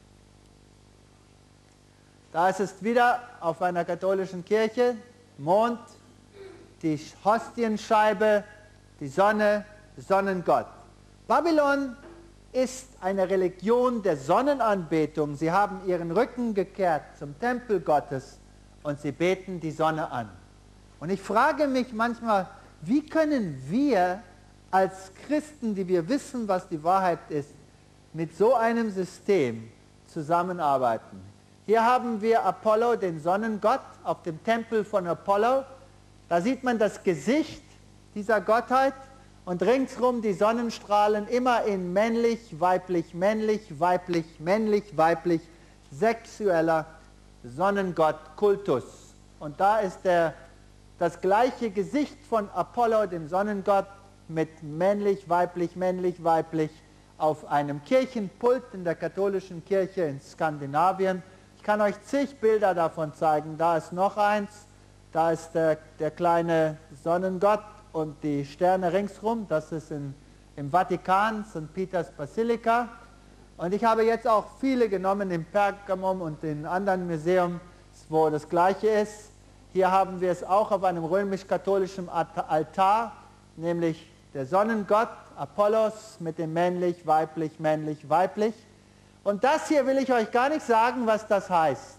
Da ist es wieder auf einer katholischen Kirche, Mond, die Hostienscheibe, die Sonne, Sonnengott. Babylon ist eine Religion der Sonnenanbetung. Sie haben ihren Rücken gekehrt zum Tempel Gottes und sie beten die Sonne an. Und ich frage mich manchmal, wie können wir als Christen, die wir wissen, was die Wahrheit ist, mit so einem System zusammenarbeiten? Hier haben wir Apollo, den Sonnengott, auf dem Tempel von Apollo. Da sieht man das Gesicht dieser Gottheit und ringsrum die Sonnenstrahlen immer in männlich, weiblich, männlich, weiblich, männlich, weiblich, sexueller Sonnengott-Kultus. Und da ist der, das gleiche Gesicht von Apollo, dem Sonnengott, mit männlich, weiblich, männlich, weiblich auf einem Kirchenpult in der katholischen Kirche in Skandinavien. Ich kann euch zig Bilder davon zeigen. Da ist noch eins, da ist der, der kleine Sonnengott und die Sterne ringsrum. Das ist in, im Vatikan, Sankt Peters Basilika. Und ich habe jetzt auch viele genommen im Pergamum und in anderen Museums, wo das gleiche ist. Hier haben wir es auch auf einem römisch-katholischen Altar, nämlich der Sonnengott Apollos mit dem männlich, weiblich, männlich, weiblich. Und das hier will ich euch gar nicht sagen, was das heißt.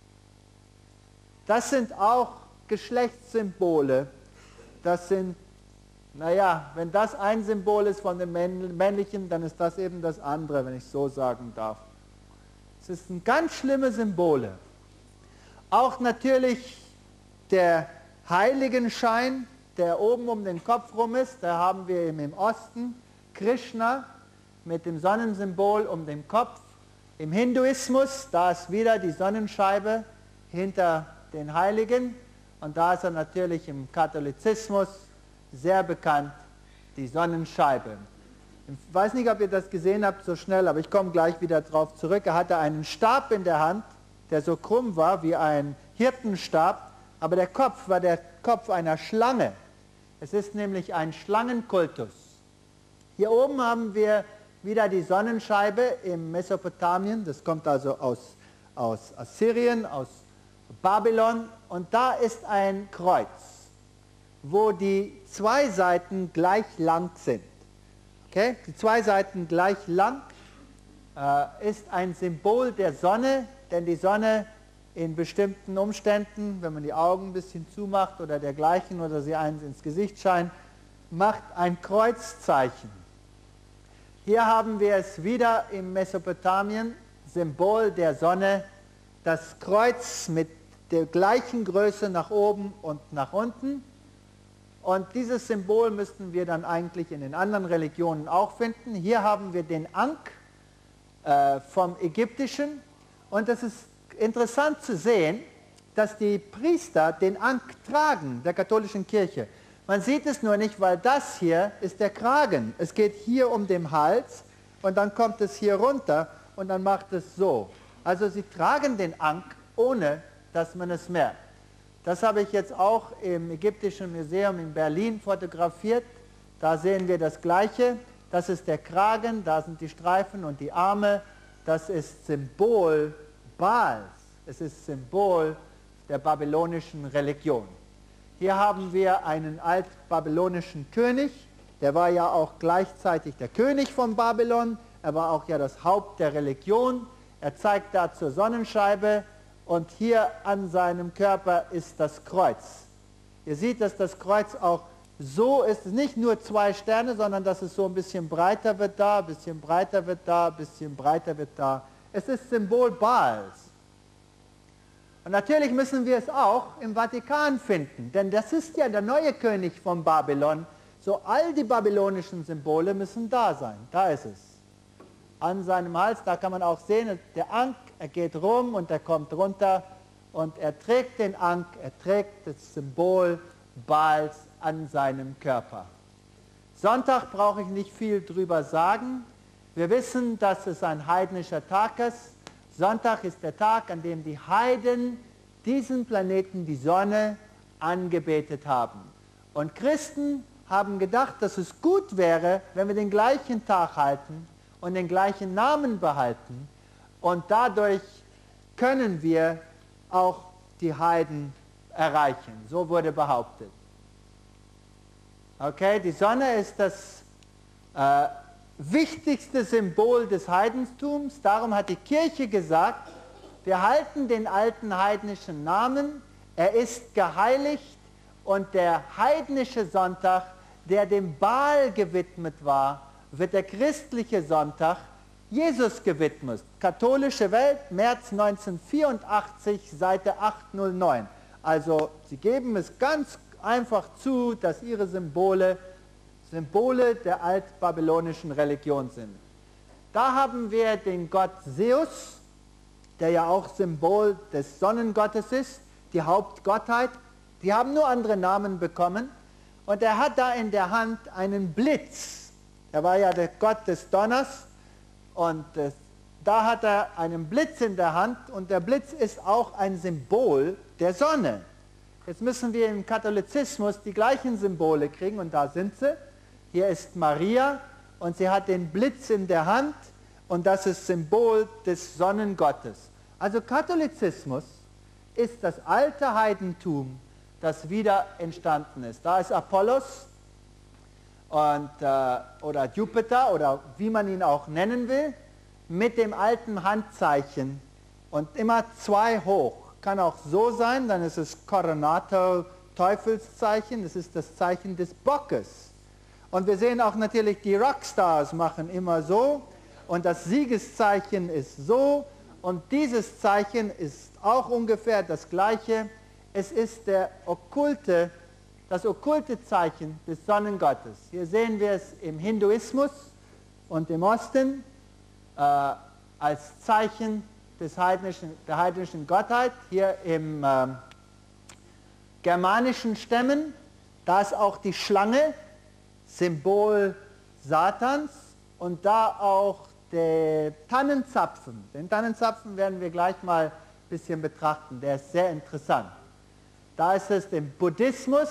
Das sind auch Geschlechtssymbole. Das sind, naja, wenn das ein Symbol ist von dem Männlichen, dann ist das eben das andere, wenn ich so sagen darf. Es sind ganz schlimme Symbole. Auch natürlich der Heiligenschein, der oben um den Kopf rum ist, da haben wir eben im Osten Krishna mit dem Sonnensymbol um den Kopf. Im Hinduismus, da ist wieder die Sonnenscheibe hinter den Heiligen und da ist er natürlich im Katholizismus sehr bekannt, die Sonnenscheibe. Ich weiß nicht, ob ihr das gesehen habt so schnell, aber ich komme gleich wieder darauf zurück. Er hatte einen Stab in der Hand, der so krumm war wie ein Hirtenstab, aber der Kopf war der Kopf einer Schlange. Es ist nämlich ein Schlangenkultus. Hier oben haben wir wieder die Sonnenscheibe im Mesopotamien, das kommt also aus, aus Assyrien, aus Babylon, und da ist ein Kreuz, wo die zwei Seiten gleich lang sind. Okay? Die zwei Seiten gleich lang äh, ist ein Symbol der Sonne, denn die Sonne in bestimmten Umständen, wenn man die Augen ein bisschen zumacht oder dergleichen oder sie eins ins Gesicht scheint, macht ein Kreuzzeichen. Hier haben wir es wieder im Mesopotamien, Symbol der Sonne, das Kreuz mit der gleichen Größe nach oben und nach unten. Und dieses Symbol müssten wir dann eigentlich in den anderen Religionen auch finden. Hier haben wir den Ankh äh, vom Ägyptischen. Und es ist interessant zu sehen, dass die Priester den Ankh tragen, der katholischen Kirche. Man sieht es nur nicht, weil das hier ist der Kragen. Es geht hier um den Hals und dann kommt es hier runter und dann macht es so. Also sie tragen den Ankh, ohne dass man es merkt. Das habe ich jetzt auch im Ägyptischen Museum in Berlin fotografiert. Da sehen wir das Gleiche. Das ist der Kragen, da sind die Streifen und die Arme. Das ist Symbol Baals. Es ist Symbol der babylonischen Religion. Hier haben wir einen altbabylonischen König. Der war ja auch gleichzeitig der König von Babylon. Er war auch ja das Haupt der Religion. Er zeigt da zur Sonnenscheibe und hier an seinem Körper ist das Kreuz. Ihr seht, dass das Kreuz auch so ist, nicht nur zwei Sterne, sondern dass es so ein bisschen breiter wird da, ein bisschen breiter wird da, ein bisschen breiter wird da. Es ist Symbol Baals. Und natürlich müssen wir es auch im Vatikan finden, denn das ist ja der neue König von Babylon. So all die babylonischen Symbole müssen da sein. Da ist es. An seinem Hals, da kann man auch sehen, der Ankh, er geht rum und er kommt runter und er trägt den Ankh, er trägt das Symbol Baals an seinem Körper. Sonntag brauche ich nicht viel drüber sagen. Wir wissen, dass es ein heidnischer Tag ist. Sonntag ist der Tag, an dem die Heiden diesen Planeten, die Sonne, angebetet haben. Und Christen haben gedacht, dass es gut wäre, wenn wir den gleichen Tag halten und den gleichen Namen behalten. Und dadurch können wir auch die Heiden erreichen. So wurde behauptet. Okay, die Sonne ist das äh, wichtigste Symbol des Heidentums. Darum hat die Kirche gesagt, wir halten den alten heidnischen Namen, er ist geheiligt und der heidnische Sonntag, der dem Baal gewidmet war, wird der christliche Sonntag Jesus gewidmet. Katholische Welt, März neunzehnhundertvierundachtzig, Seite achthundertneun. Also sie geben es ganz einfach zu, dass ihre Symbole Symbole der altbabylonischen Religion sind. Da haben wir den Gott Zeus, der ja auch Symbol des Sonnengottes ist, die Hauptgottheit. Die haben nur andere Namen bekommen. Und er hat da in der Hand einen Blitz. Er war ja der Gott des Donners. Und äh, da hat er einen Blitz in der Hand. Und der Blitz ist auch ein Symbol der Sonne. Jetzt müssen wir im Katholizismus die gleichen Symbole kriegen. Und da sind sie. Hier ist Maria und sie hat den Blitz in der Hand und das ist Symbol des Sonnengottes. Also Katholizismus ist das alte Heidentum, das wieder entstanden ist. Da ist Apollos und, äh, oder Jupiter oder wie man ihn auch nennen will, mit dem alten Handzeichen und immer zwei hoch. Kann auch so sein, dann ist es Coronato Teufelszeichen, das ist das Zeichen des Bockes. Und wir sehen auch natürlich, die Rockstars machen immer so und das Siegeszeichen ist so und dieses Zeichen ist auch ungefähr das gleiche. Es ist der okkulte, das okkulte Zeichen des Sonnengottes. Hier sehen wir es im Hinduismus und im Osten äh, als Zeichen des heidnischen, der heidnischen Gottheit. Hier im äh, germanischen Stämmen, da ist auch die Schlange, Symbol Satans und da auch der Tannenzapfen. Den Tannenzapfen werden wir gleich mal ein bisschen betrachten, der ist sehr interessant. Da ist es im Buddhismus,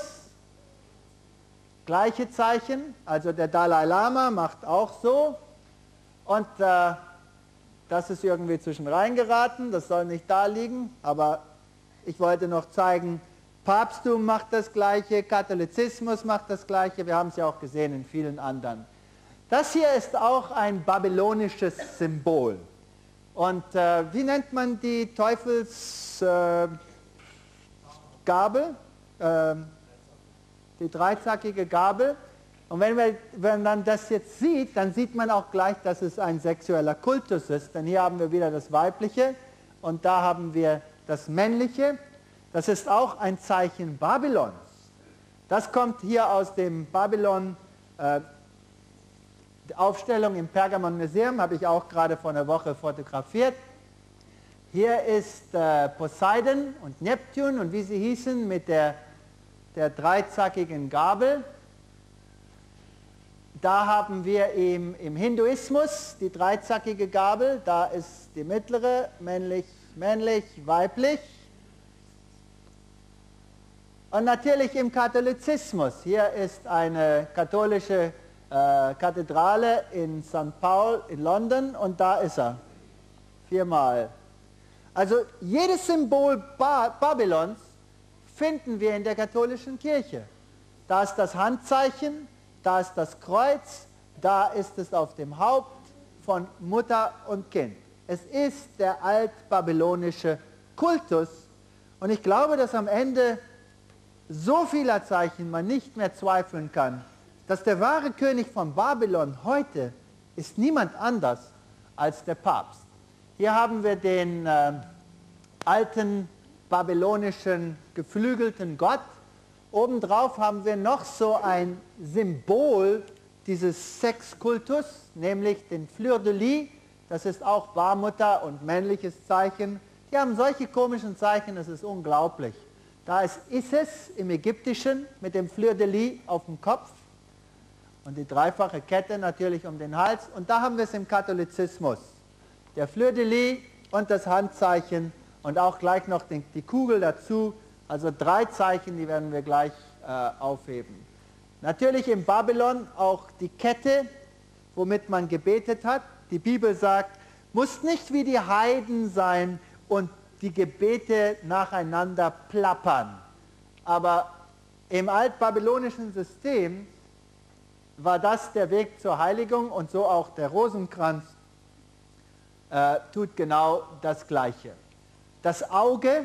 gleiche Zeichen, also der Dalai Lama macht auch so und äh, das ist irgendwie zwischen reingeraten, das soll nicht da liegen, aber ich wollte noch zeigen, Papsttum macht das Gleiche, Katholizismus macht das Gleiche, wir haben es ja auch gesehen in vielen anderen. Das hier ist auch ein babylonisches Symbol. Und äh, wie nennt man die Teufelsgabel? Äh, äh, die dreizackige Gabel. Und wenn, wir, wenn man das jetzt sieht, dann sieht man auch gleich, dass es ein sexueller Kultus ist. Denn hier haben wir wieder das Weibliche und da haben wir das Männliche. Das ist auch ein Zeichen Babylons. Das kommt hier aus dem Babylon, äh, die Aufstellung im Pergamon Museum, habe ich auch gerade vor einer Woche fotografiert. Hier ist äh, Poseidon und Neptun und wie sie hießen mit der, der dreizackigen Gabel. Da haben wir im, im Hinduismus die dreizackige Gabel, da ist die mittlere, männlich, männlich, weiblich. Und natürlich im Katholizismus. Hier ist eine katholische äh, Kathedrale in Sankt Paul in London und da ist er. Viermal. Also jedes Symbol ba Babylons finden wir in der katholischen Kirche. Da ist das Handzeichen, da ist das Kreuz, da ist es auf dem Haupt von Mutter und Kind. Es ist der altbabylonische Kultus und ich glaube, dass am Ende so vieler Zeichen man nicht mehr zweifeln kann, dass der wahre König von Babylon heute ist niemand anders als der Papst. Hier haben wir den äh, alten babylonischen geflügelten Gott. Obendrauf haben wir noch so ein Symbol dieses Sexkultus, nämlich den Fleur de Lis. Das ist auch Barmutter und männliches Zeichen. Die haben solche komischen Zeichen, das ist unglaublich. Da ist Isis im Ägyptischen mit dem Fleur de Lis auf dem Kopf und die dreifache Kette natürlich um den Hals. Und da haben wir es im Katholizismus. Der Fleur de Lis und das Handzeichen und auch gleich noch die, die Kugel dazu. Also drei Zeichen, die werden wir gleich äh, aufheben. Natürlich in Babylon auch die Kette, womit man gebetet hat. Die Bibel sagt, muss nicht wie die Heiden sein und die Gebete nacheinander plappern. Aber im altbabylonischen System war das der Weg zur Heiligung und so auch der Rosenkranz äh, tut genau das Gleiche. Das Auge,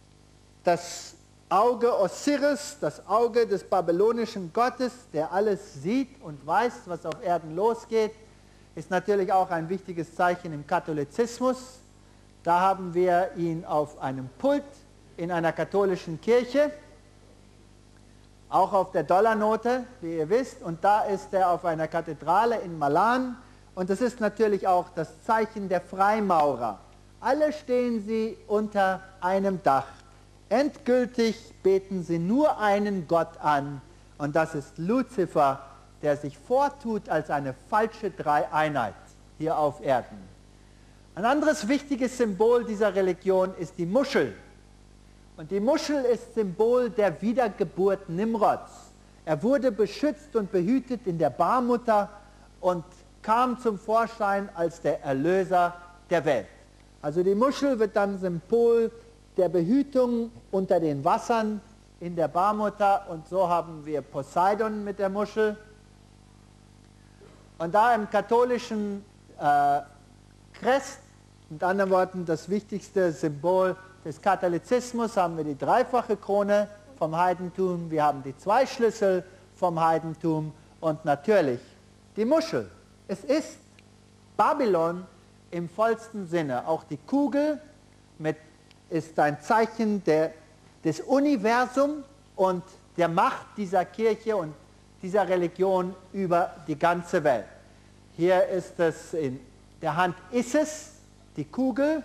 das Auge Osiris, das Auge des babylonischen Gottes, der alles sieht und weiß, was auf Erden losgeht, ist natürlich auch ein wichtiges Zeichen im Katholizismus. Da haben wir ihn auf einem Pult in einer katholischen Kirche, auch auf der Dollarnote, wie ihr wisst, und da ist er auf einer Kathedrale in Milan und das ist natürlich auch das Zeichen der Freimaurer. Alle stehen sie unter einem Dach. Endgültig beten sie nur einen Gott an und das ist Luzifer, der sich vortut als eine falsche Dreieinheit hier auf Erden. Ein anderes wichtiges Symbol dieser Religion ist die Muschel. Und die Muschel ist Symbol der Wiedergeburt Nimrods. Er wurde beschützt und behütet in der Barmutter und kam zum Vorschein als der Erlöser der Welt. Also die Muschel wird dann Symbol der Behütung unter den Wassern in der Barmutter und so haben wir Poseidon mit der Muschel. Und da im katholischen äh, Crest, mit anderen Worten das wichtigste Symbol des Katholizismus, haben wir die dreifache Krone vom Heidentum, wir haben die zwei Schlüssel vom Heidentum und natürlich die Muschel. Es ist Babylon im vollsten Sinne. Auch die Kugel mit, ist ein Zeichen der, des Universums und der Macht dieser Kirche und dieser Religion über die ganze Welt. Hier ist es in der Hand Isis, die Kugel.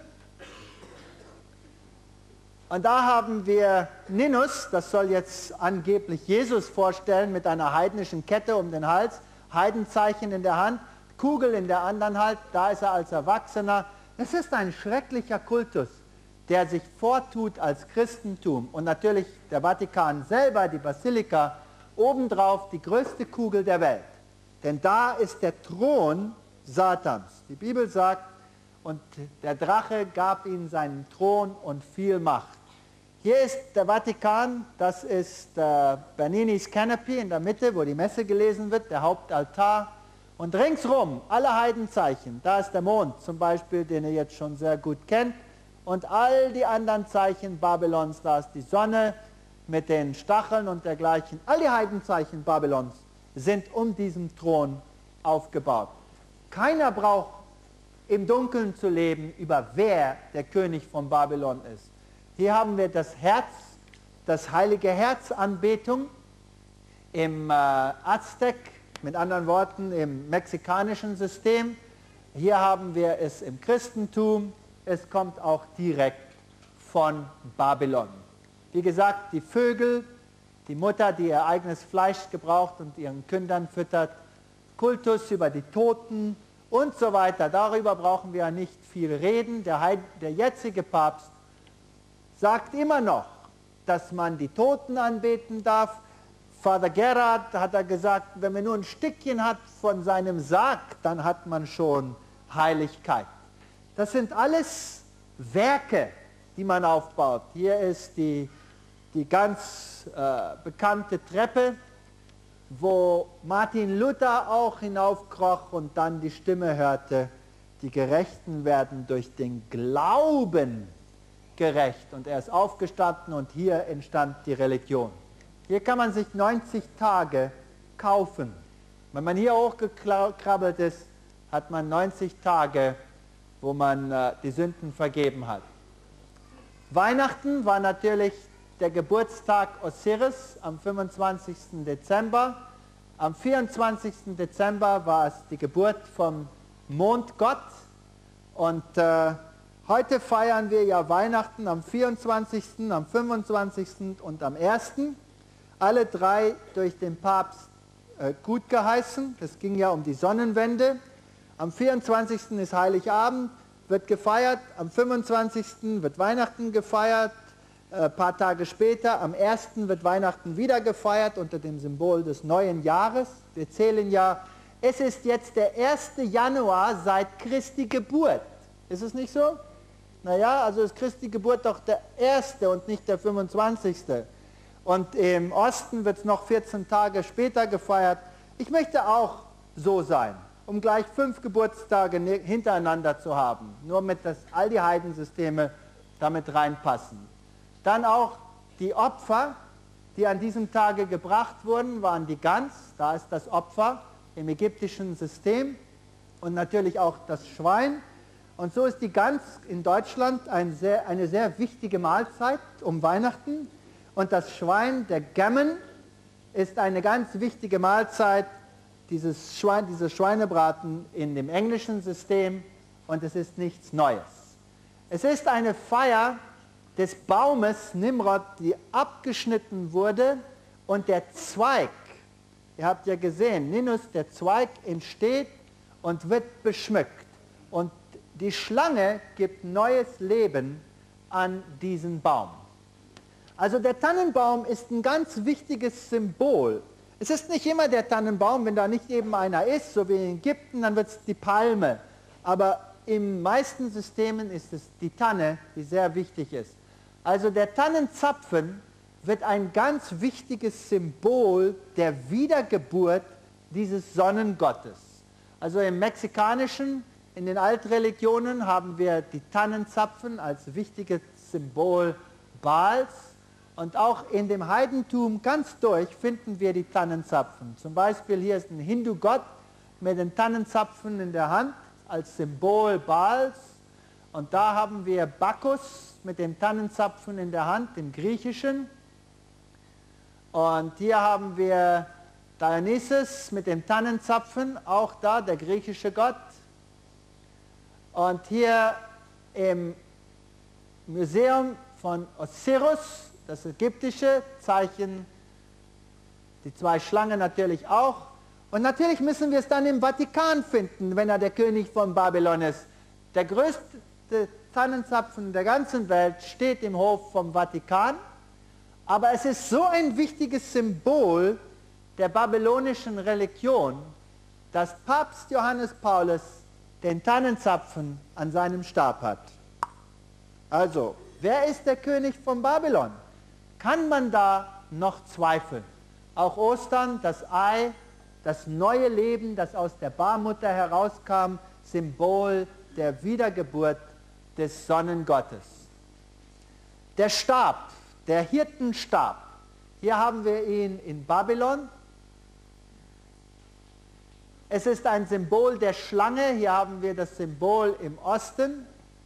Und da haben wir Ninus, das soll jetzt angeblich Jesus vorstellen, mit einer heidnischen Kette um den Hals, Heidenzeichen in der Hand, Kugel in der anderen Hand, da ist er als Erwachsener. Es ist ein schrecklicher Kultus, der sich vortut als Christentum. Und natürlich der Vatikan selber, die Basilika, obendrauf die größte Kugel der Welt. Denn da ist der Thron Satans. Die Bibel sagt, und der Drache gab ihm seinen Thron und viel Macht. Hier ist der Vatikan, das ist äh, Bernini's Canopy in der Mitte, wo die Messe gelesen wird, der Hauptaltar. Und ringsrum alle Heidenzeichen. Da ist der Mond zum Beispiel, den ihr jetzt schon sehr gut kennt. Und all die anderen Zeichen Babylons, da ist die Sonne mit den Stacheln und dergleichen. All die Heidenzeichen Babylons sind um diesen Thron aufgebaut. Keiner braucht im Dunkeln zu leben, über wer der König von Babylon ist. Hier haben wir das Herz, das heilige Herzanbetung im äh, Aztek, mit anderen Worten im mexikanischen System. Hier haben wir es im Christentum, es kommt auch direkt von Babylon. Wie gesagt, die Vögel, die Mutter, die ihr eigenes Fleisch gebraucht und ihren Kindern füttert, Kultus über die Toten und so weiter. Darüber brauchen wir nicht viel reden. Der, Heid, der jetzige Papst sagt immer noch, dass man die Toten anbeten darf. Vater Gerhard hat er gesagt, wenn man nur ein Stückchen hat von seinem Sarg, dann hat man schon Heiligkeit. Das sind alles Werke, die man aufbaut. Hier ist die, die ganz äh, bekannte Treppe, wo Martin Luther auch hinaufkroch und dann die Stimme hörte, die Gerechten werden durch den Glauben gerecht. Und er ist aufgestanden und hier entstand die Religion. Hier kann man sich neunzig Tage kaufen. Wenn man hier hochgekrabbelt ist, hat man neunzig Tage, wo man äh, die Sünden vergeben hat. Weihnachten war natürlich der Geburtstag Osiris am fünfundzwanzigsten Dezember. Am vierundzwanzigsten Dezember war es die Geburt vom Mondgott. Und äh, heute feiern wir ja Weihnachten am vierundzwanzigsten, am fünfundzwanzigsten und am ersten Alle drei durch den Papst äh, gut geheißen. Es ging ja um die Sonnenwende. Am vierundzwanzigsten ist Heiligabend, wird gefeiert. Am fünfundzwanzigsten wird Weihnachten gefeiert. Ein äh, paar Tage später, am ersten wird Weihnachten wieder gefeiert unter dem Symbol des neuen Jahres. Wir zählen ja, es ist jetzt der erste Januar seit Christi Geburt. Ist es nicht so? Naja, also ist Christi Geburt doch der erste und nicht der fünfundzwanzigste Und im Osten wird es noch vierzehn Tage später gefeiert. Ich möchte auch so sein, um gleich fünf Geburtstage hintereinander zu haben. Nur mit, dass all die Heidensysteme damit reinpassen. Dann auch die Opfer, die an diesem Tage gebracht wurden, waren die Gans. Da ist das Opfer im ägyptischen System. Und natürlich auch das Schwein. Und so ist die Gans in Deutschland ein sehr, eine sehr wichtige Mahlzeit um Weihnachten. Und das Schwein, der Gammon, ist eine ganz wichtige Mahlzeit, dieses Schwein, dieses Schweinebraten in dem englischen System. Und es ist nichts Neues. Es ist eine Feier des Baumes Nimrod, die abgeschnitten wurde. Und der Zweig, ihr habt ja gesehen, Ninus, der Zweig entsteht und wird beschmückt. Und die Schlange gibt neues Leben an diesen Baum. Also der Tannenbaum ist ein ganz wichtiges Symbol. Es ist nicht immer der Tannenbaum, wenn da nicht eben einer ist, so wie in Ägypten, dann wird es die Palme. Aber in meisten Systemen ist es die Tanne, die sehr wichtig ist. Also der Tannenzapfen wird ein ganz wichtiges Symbol der Wiedergeburt dieses Sonnengottes. Also im Mexikanischen, in den Altreligionen haben wir die Tannenzapfen als wichtiges Symbol Baals. Und auch in dem Heidentum ganz durch finden wir die Tannenzapfen. Zum Beispiel hier ist ein Hindu-Gott mit den Tannenzapfen in der Hand als Symbol Baals. Und da haben wir Bacchus mit dem Tannenzapfen in der Hand im Griechischen. Und hier haben wir Dionysus mit dem Tannenzapfen, auch da der griechische Gott. Und hier im Museum von Osiris, das ägyptische Zeichen, die zwei Schlangen natürlich auch. Und natürlich müssen wir es dann im Vatikan finden, wenn er der König von Babylon ist. Der größte Tannenzapfen der ganzen Welt steht im Hof vom Vatikan. Aber es ist so ein wichtiges Symbol der babylonischen Religion, dass Papst Johannes Paulus den Tannenzapfen an seinem Stab hat. Also, wer ist der König von Babylon? Kann man da noch zweifeln? Auch Ostern, das Ei, das neue Leben, das aus der Barmutter herauskam, Symbol der Wiedergeburt des Sonnengottes. Der Stab, der Hirtenstab, hier haben wir ihn in Babylon. Es ist ein Symbol der Schlange, hier haben wir das Symbol im Osten.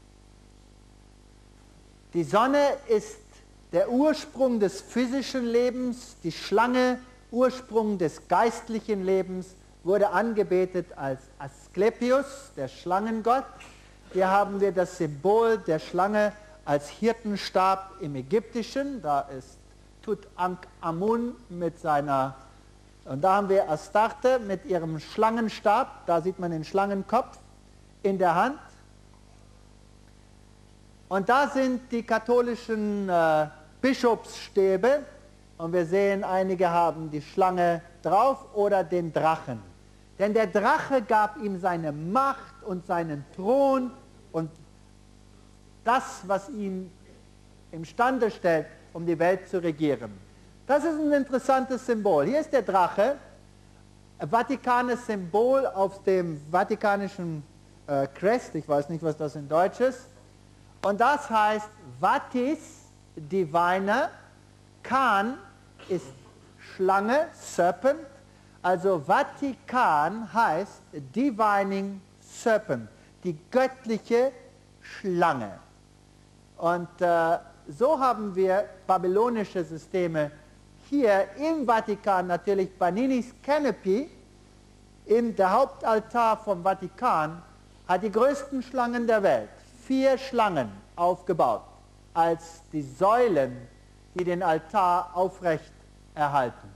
Die Sonne ist der Ursprung des physischen Lebens, die Schlange, Ursprung des geistlichen Lebens, wurde angebetet als Asklepios, der Schlangengott. Hier haben wir das Symbol der Schlange als Hirtenstab im Ägyptischen. Da ist Tutanchamun mit seiner, und da haben wir Astarte mit ihrem Schlangenstab, da sieht man den Schlangenkopf in der Hand. Und da sind die katholischen äh, Bischofsstäbe und wir sehen, einige haben die Schlange drauf oder den Drachen. Denn der Drache gab ihm seine Macht und seinen Thron und das, was ihn imstande stellt, um die Welt zu regieren. Das ist ein interessantes Symbol. Hier ist der Drache, Vatikanes Symbol auf dem vatikanischen äh, Crest, ich weiß nicht, was das in Deutsch ist. Und das heißt Vatis, Diviner, Kan ist Schlange, Serpent, also Vatikan heißt Divining Serpent, die göttliche Schlange. Und äh, so haben wir babylonische Systeme hier im Vatikan, natürlich Baninis Canopy, in der Hauptaltar vom Vatikan, hat die größten Schlangen der Welt, vier Schlangen aufgebaut, als die Säulen, die den Altar aufrecht erhalten.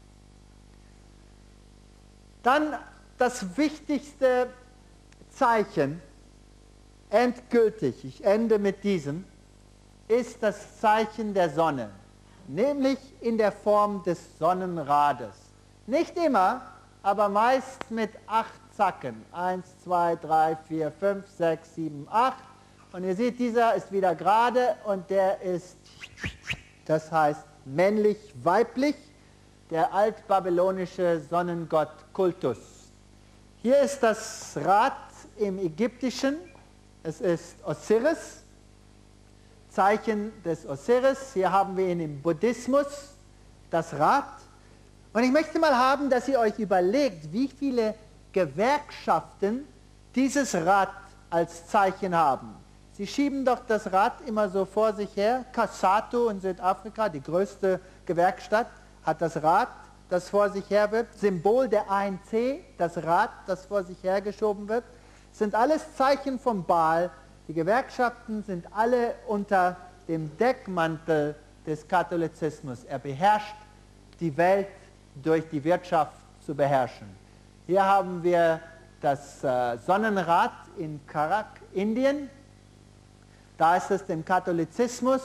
Dann das wichtigste Zeichen, endgültig, ich ende mit diesem, ist das Zeichen der Sonne, nämlich in der Form des Sonnenrades. Nicht immer, aber meist mit acht Zacken. Eins, zwei, drei, vier, fünf, sechs, sieben, acht. Und ihr seht, dieser ist wieder gerade und der ist, das heißt männlich-weiblich, der altbabylonische Sonnengott Kultus. Hier ist das Rad im Ägyptischen, es ist Osiris, Zeichen des Osiris. Hier haben wir ihn im Buddhismus, das Rad. Und ich möchte mal haben, dass ihr euch überlegt, wie viele Gewerkschaften dieses Rad als Zeichen haben. Sie schieben doch das Rad immer so vor sich her. Kasatu in Südafrika, die größte Gewerkschaft, hat das Rad, das vor sich her wird. Symbol der A N C, das Rad, das vor sich hergeschoben wird. Sind alles Zeichen vom Baal. Die Gewerkschaften sind alle unter dem Deckmantel des Katholizismus. Er beherrscht die Welt durch die Wirtschaft zu beherrschen. Hier haben wir das äh, Sonnenrad in Karak, Indien. Da ist es dem Katholizismus.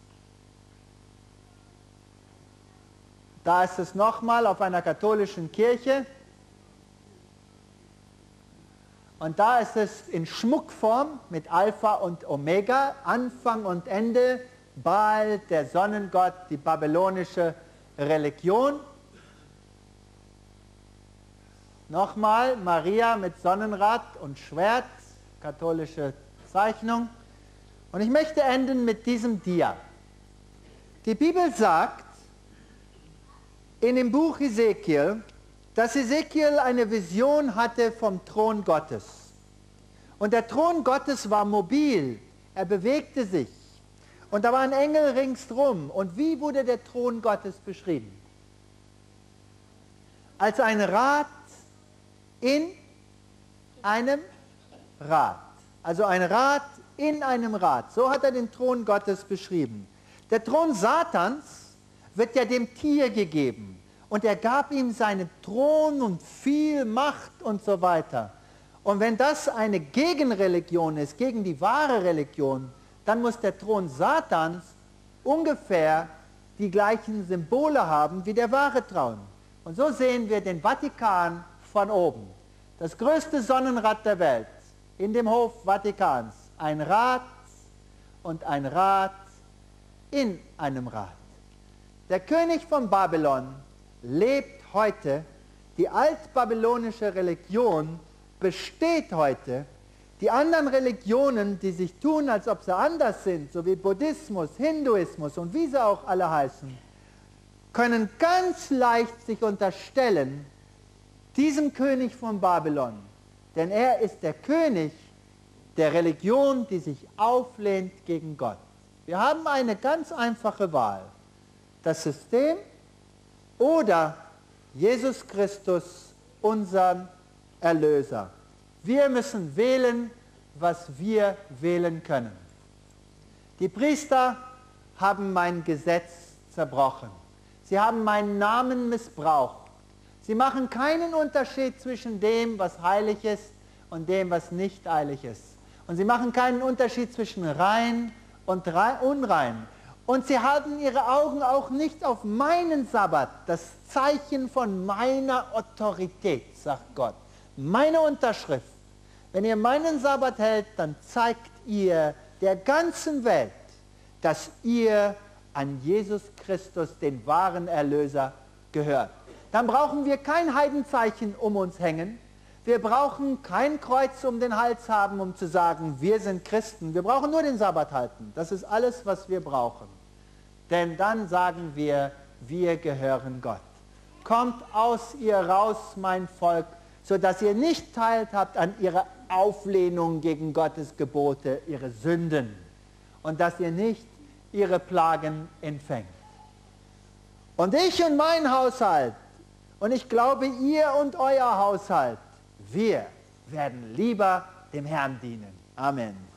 Da ist es nochmal auf einer katholischen Kirche. Und da ist es in Schmuckform mit Alpha und Omega, Anfang und Ende, Baal, der Sonnengott, die babylonische Religion. Nochmal Maria mit Sonnenrad und Schwert, katholische Zeichnung. Und ich möchte enden mit diesem Dia. Die Bibel sagt in dem Buch Ezekiel, dass Ezekiel eine Vision hatte vom Thron Gottes. Und der Thron Gottes war mobil, er bewegte sich. Und da waren Engel ringsrum. Und wie wurde der Thron Gottes beschrieben? Als ein Rad in einem Rad. Also ein Rad in einem Rad. So hat er den Thron Gottes beschrieben. Der Thron Satans wird ja dem Tier gegeben. Und er gab ihm seinen Thron und viel Macht und so weiter. Und wenn das eine Gegenreligion ist, gegen die wahre Religion, dann muss der Thron Satans ungefähr die gleichen Symbole haben wie der wahre Thron. Und so sehen wir den Vatikan von oben. Das größte Sonnenrad der Welt in dem Hof Vatikans. Ein Rad und ein Rad in einem Rad. Der König von Babylon lebt heute, die altbabylonische Religion besteht heute, die anderen Religionen, die sich tun, als ob sie anders sind, so wie Buddhismus, Hinduismus und wie sie auch alle heißen, können ganz leicht sich unterstellen, diesem König von Babylon, denn er ist der König der Religion, die sich auflehnt gegen Gott. Wir haben eine ganz einfache Wahl, das System oder Jesus Christus, unseren Erlöser. Wir müssen wählen, was wir wählen können. Die Priester haben mein Gesetz zerbrochen. Sie haben meinen Namen missbraucht. Sie machen keinen Unterschied zwischen dem, was heilig ist und dem, was nicht heilig ist. Und sie machen keinen Unterschied zwischen rein und unrein. Und sie halten ihre Augen auch nicht auf meinen Sabbat, das Zeichen von meiner Autorität, sagt Gott. Meine Unterschrift. Wenn ihr meinen Sabbat hält, dann zeigt ihr der ganzen Welt, dass ihr an Jesus Christus, den wahren Erlöser, gehört. Dann brauchen wir kein Heidenzeichen um uns hängen. Wir brauchen kein Kreuz um den Hals haben, um zu sagen, wir sind Christen. Wir brauchen nur den Sabbat halten. Das ist alles, was wir brauchen. Denn dann sagen wir, wir gehören Gott. Kommt aus ihr raus, mein Volk, sodass ihr nicht teilt habt an ihrer Auflehnung gegen Gottes Gebote, ihre Sünden. Und dass ihr nicht ihre Plagen empfängt. Und ich und mein Haushalt, und ich glaube, ihr und euer Haushalt, wir werden lieber dem Herrn dienen. Amen.